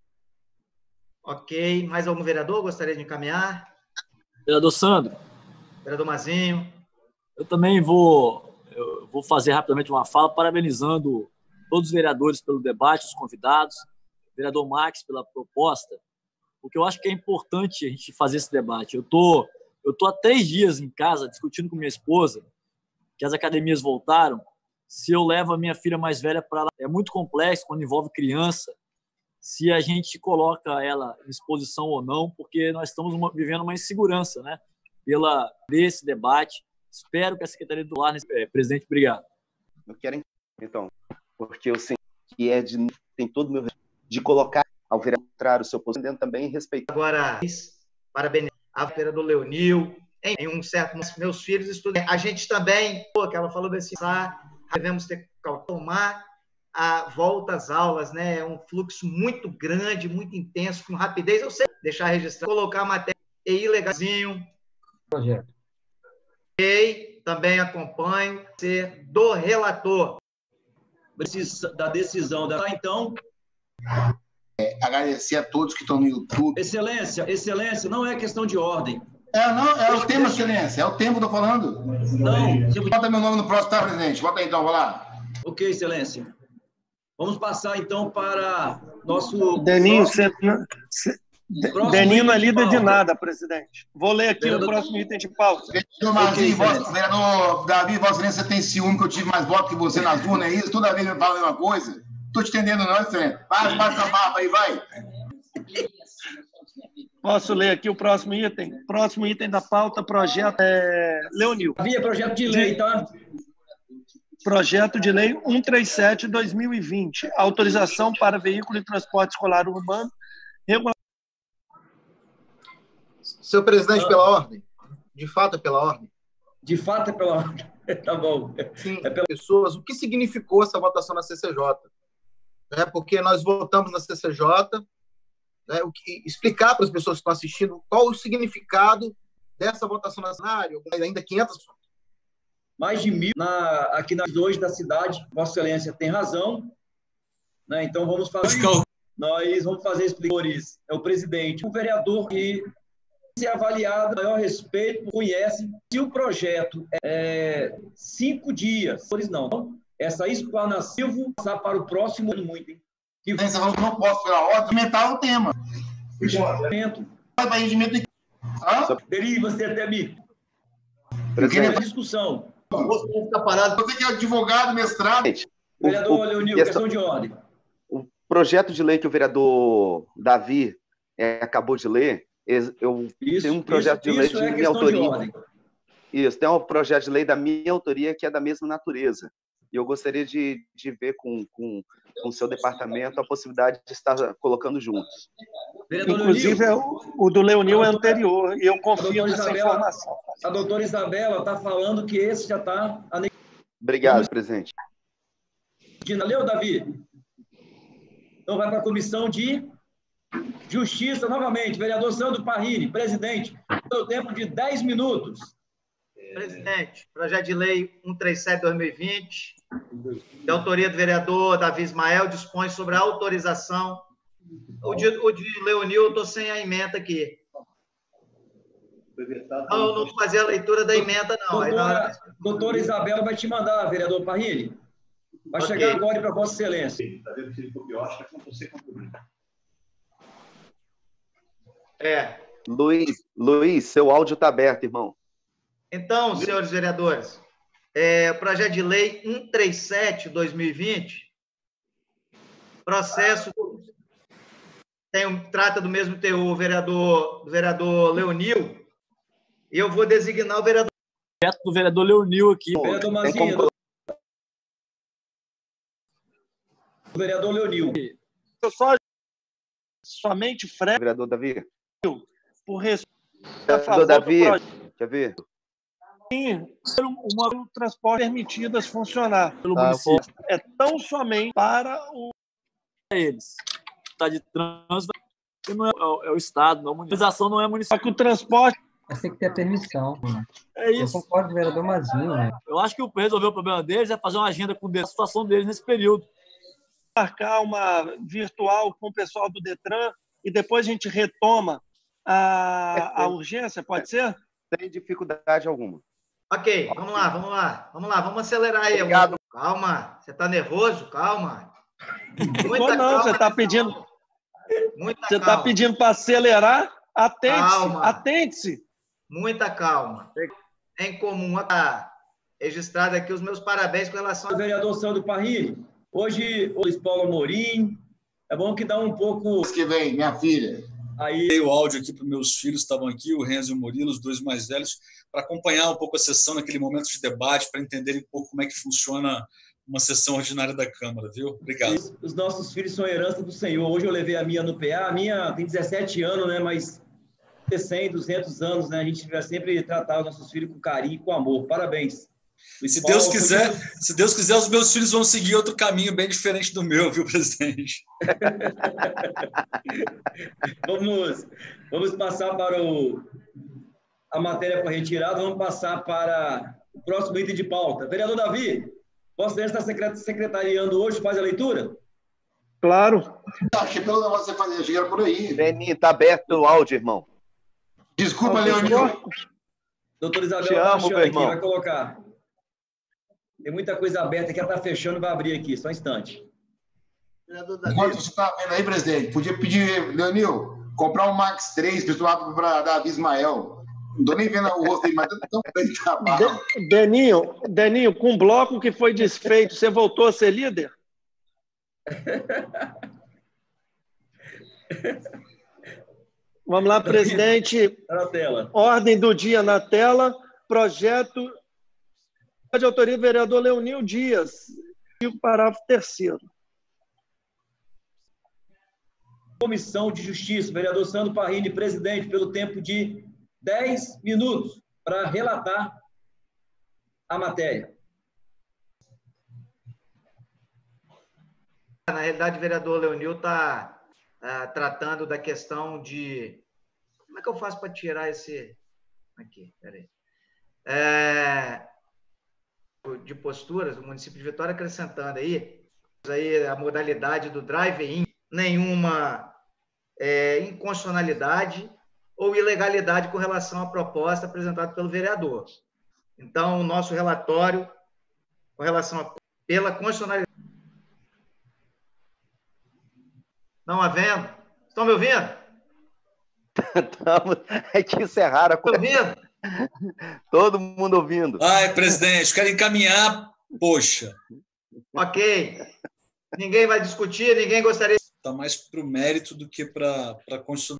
Ok. Mais algum vereador gostaria de encaminhar? Vereador Sandro. Vereador Mazinho. Eu também vou, eu vou fazer rapidamente uma fala, parabenizando todos os vereadores pelo debate, os convidados, o vereador Max pela proposta, porque eu acho que é importante a gente fazer esse debate. Eu tô, eu tô há três dias em casa discutindo com minha esposa, que as academias voltaram, se eu levo a minha filha mais velha para lá. É muito complexo quando envolve criança, se a gente coloca ela em exposição ou não, porque nós estamos uma, vivendo uma insegurança, né? Pela desse debate. Espero que a Secretaria do Lar... É, presidente, obrigado. Eu quero, então, porque eu sei que é de tem todo o meu de colocar ao vereador o seu posicionamento também respeitar. Agora, parabéns a vereador Leonil, em um certo meus filhos estudam. A gente também, pô, que ela falou desse, devemos ter que tomar a volta às aulas, né? É um fluxo muito grande, muito intenso, com rapidez. Eu sei deixar registrado, colocar a matéria e ir legalzinho. Projeto. E também acompanho ser do relator. Da decisão da. Então. É, agradecer a todos que estão no YouTube. Excelência, excelência, não é questão de ordem. É, não, é o tema, excelência, é o tema que eu estou falando. Não. Bota meu nome no próximo, tá, presidente? Bota aí, então, vai lá. Ok, excelência. Vamos passar, então, para nosso... Deninho, próximo... você... Deninho não é líder de, de nada, presidente. Vou ler aqui vereador... o próximo item de pauta. Vereador Marzinho, vossa, vereador Davi, vossa excelência, tem ciúme que eu tive mais votos que você nas urnas, é isso? Toda vez eu falo a mesma coisa? Estou te entendendo, não, excelência? Vai, passa a barba aí, vai. Posso ler aqui o próximo item? Próximo item da pauta, projeto é... Leonil. Havia projeto de lei, tá? Projeto de lei cento e trinta e sete de dois mil e vinte. Autorização para veículo de transporte escolar urbano. Regula... Senhor presidente, pela ordem. De fato é pela ordem. De fato é pela ordem. Tá bom. Sim, é pela... pessoas. O que significou essa votação na C C J? É porque nós votamos na C C J, né, o que, explicar para as pessoas que estão assistindo qual o significado dessa votação na cenário, ainda quinhentas mais de mil na, aqui nas dois da cidade. Vossa Excelência tem razão, né? Então vamos fazer. Nós vamos fazer explicações. É o presidente, o vereador que se avaliado, maior respeito, conhece. Se o projeto é cinco dias, não, essa explanação passar para o próximo muito. Hein? Que você falou que não posso, pela ordem, aumentar o tema. Deri, você até me. Presidente. Discussão. Você ficar parado. Você que é advogado, mestrado. Vereador o, o, Leonil, questão, questão de ordem. O projeto de lei que o vereador Davi é, acabou de ler, eu isso, tenho um projeto isso, de lei isso de é minha autoria. De ordem. Isso, tem um projeto de lei da minha autoria que é da mesma natureza. E eu gostaria de, de ver com, com, com o seu departamento a possibilidade de estar colocando juntos. Vereador Inclusive, é o, o do Leonil é anterior, e eu confio nessa Isabela, informação. A doutora Isabela está falando que esse já está... Obrigado, Vamos... presidente. Leu, Davi? Então vai para a comissão de Justiça, novamente. Vereador Sandro Parrini, presidente, pelo tempo de dez minutos. Presidente, projeto de lei cento e trinta e sete de dois mil e vinte, de autoria do vereador Davi Ismael, dispõe sobre a autorização. O de, o de Leonil, eu estou sem a emenda aqui. Não, eu não vou fazer a leitura da emenda, não. Doutora, Aí, não... doutora Isabela vai te mandar, vereador Parrini. Vai okay. chegar agora para Vossa Excelência. Está vendo que ele copiou? Acho que é com você contribuir. É. Luiz, Luiz, seu áudio está aberto, irmão. Então, senhores vereadores, é, projeto de lei cento e trinta e sete de dois mil e vinte, processo tem, trata do mesmo teor o vereador, do vereador Leonil, e eu vou designar o vereador... do vereador Leonil aqui. O vereador Mazinho. Como... O vereador Leonil. Eu só somente freio. Vereador Davi. Por respeito. Vereador Davi, quer ver? Uma transporte permitidas funcionar pelo tá, município. É tão somente para o eles. Está de trânsito, não é, é o Estado, não, a municipalização não é municipal. Só que o transporte mas tem que ter permissão. É isso. Eu concordo com o vereador Mazinho. Né? Eu acho que o resolver o problema deles é fazer uma agenda com a situação deles nesse período. Marcar uma virtual com o pessoal do Detran e depois a gente retoma a, a urgência, pode ser? Sem dificuldade alguma. Ok, vamos lá, vamos lá. Vamos lá, vamos acelerar aí. Obrigado. Calma, você está nervoso? Calma. Muita não, você está pedindo. Muita você está pedindo para acelerar? Atente-se, atente-se. Muita calma. É em comum a registrado aqui os meus parabéns com relação ao vereador Sandro Parrilli. Hoje, o Luiz Paulo Amorim. É bom que dá um pouco. Que vem, minha filha. Aí dei o áudio aqui para meus filhos, estavam aqui, o Renzo e o Murilo, os dois mais velhos, para acompanhar um pouco a sessão naquele momento de debate, para entenderem um pouco como é que funciona uma sessão ordinária da Câmara, viu? Obrigado. Os, os nossos filhos são herança do Senhor. Hoje eu levei a minha no P A, a minha tem dezessete anos, né? Mas cem, duzentos anos, né? A gente vai sempre tratar os nossos filhos com carinho e com amor. Parabéns. Se Deus quiser, se Deus quiser, os meus filhos vão seguir outro caminho bem diferente do meu, viu, presidente? vamos, vamos passar para o, a matéria para retirada, vamos passar para o próximo item de pauta. Vereador Davi, Vossa Excelência está secretariando hoje, faz a leitura? Claro. Achei pelo negócio que você fazia, chegaram por aí. Beni, está aberto o áudio, irmão. Desculpa, Leonil. Doutor Isabel, Te amo, meu aqui, irmão. vai colocar. Tem muita coisa aberta que ela está fechando, vai abrir aqui, só um instante. Enquanto você está vendo aí, presidente, podia pedir, Leonil, comprar um Max três, pessoal, para Davi Ismael. Não estou nem vendo o rosto aí, mas tão bem trabalho. Deninho, Deninho, com o bloco que foi desfeito, você voltou a ser líder? Vamos lá, presidente. Na tela. Ordem do dia na tela. Projeto de autoria do vereador Leonil Dias. E o parágrafo terceiro. Comissão de Justiça, vereador Sandro Parrilli, presidente, pelo tempo de dez minutos para relatar a matéria. Na realidade, o vereador Leonil está uh, tratando da questão de... Como é que eu faço para tirar esse... Aqui, peraí. É... de posturas, o município de Vitória acrescentando aí, aí a modalidade do drive-in, nenhuma é, inconstitucionalidade ou ilegalidade com relação à proposta apresentada pelo vereador. Então, o nosso relatório com relação a pela constitucionalidade. Não havendo? Estão me ouvindo? Estamos. É que isso é raro. Estão ouvindo? Todo mundo ouvindo. Ai, presidente, quero encaminhar, poxa. Ok. Ninguém vai discutir, ninguém gostaria... Está mais para o mérito do que para a Constituição.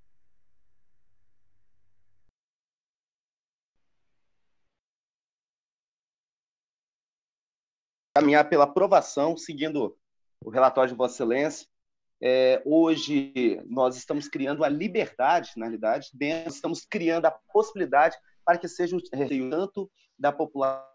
Caminhar pela aprovação, seguindo o relatório de Vossa Excelência. É, hoje nós estamos criando a liberdade, na realidade, dentro, estamos criando a possibilidade para que seja o receio tanto da população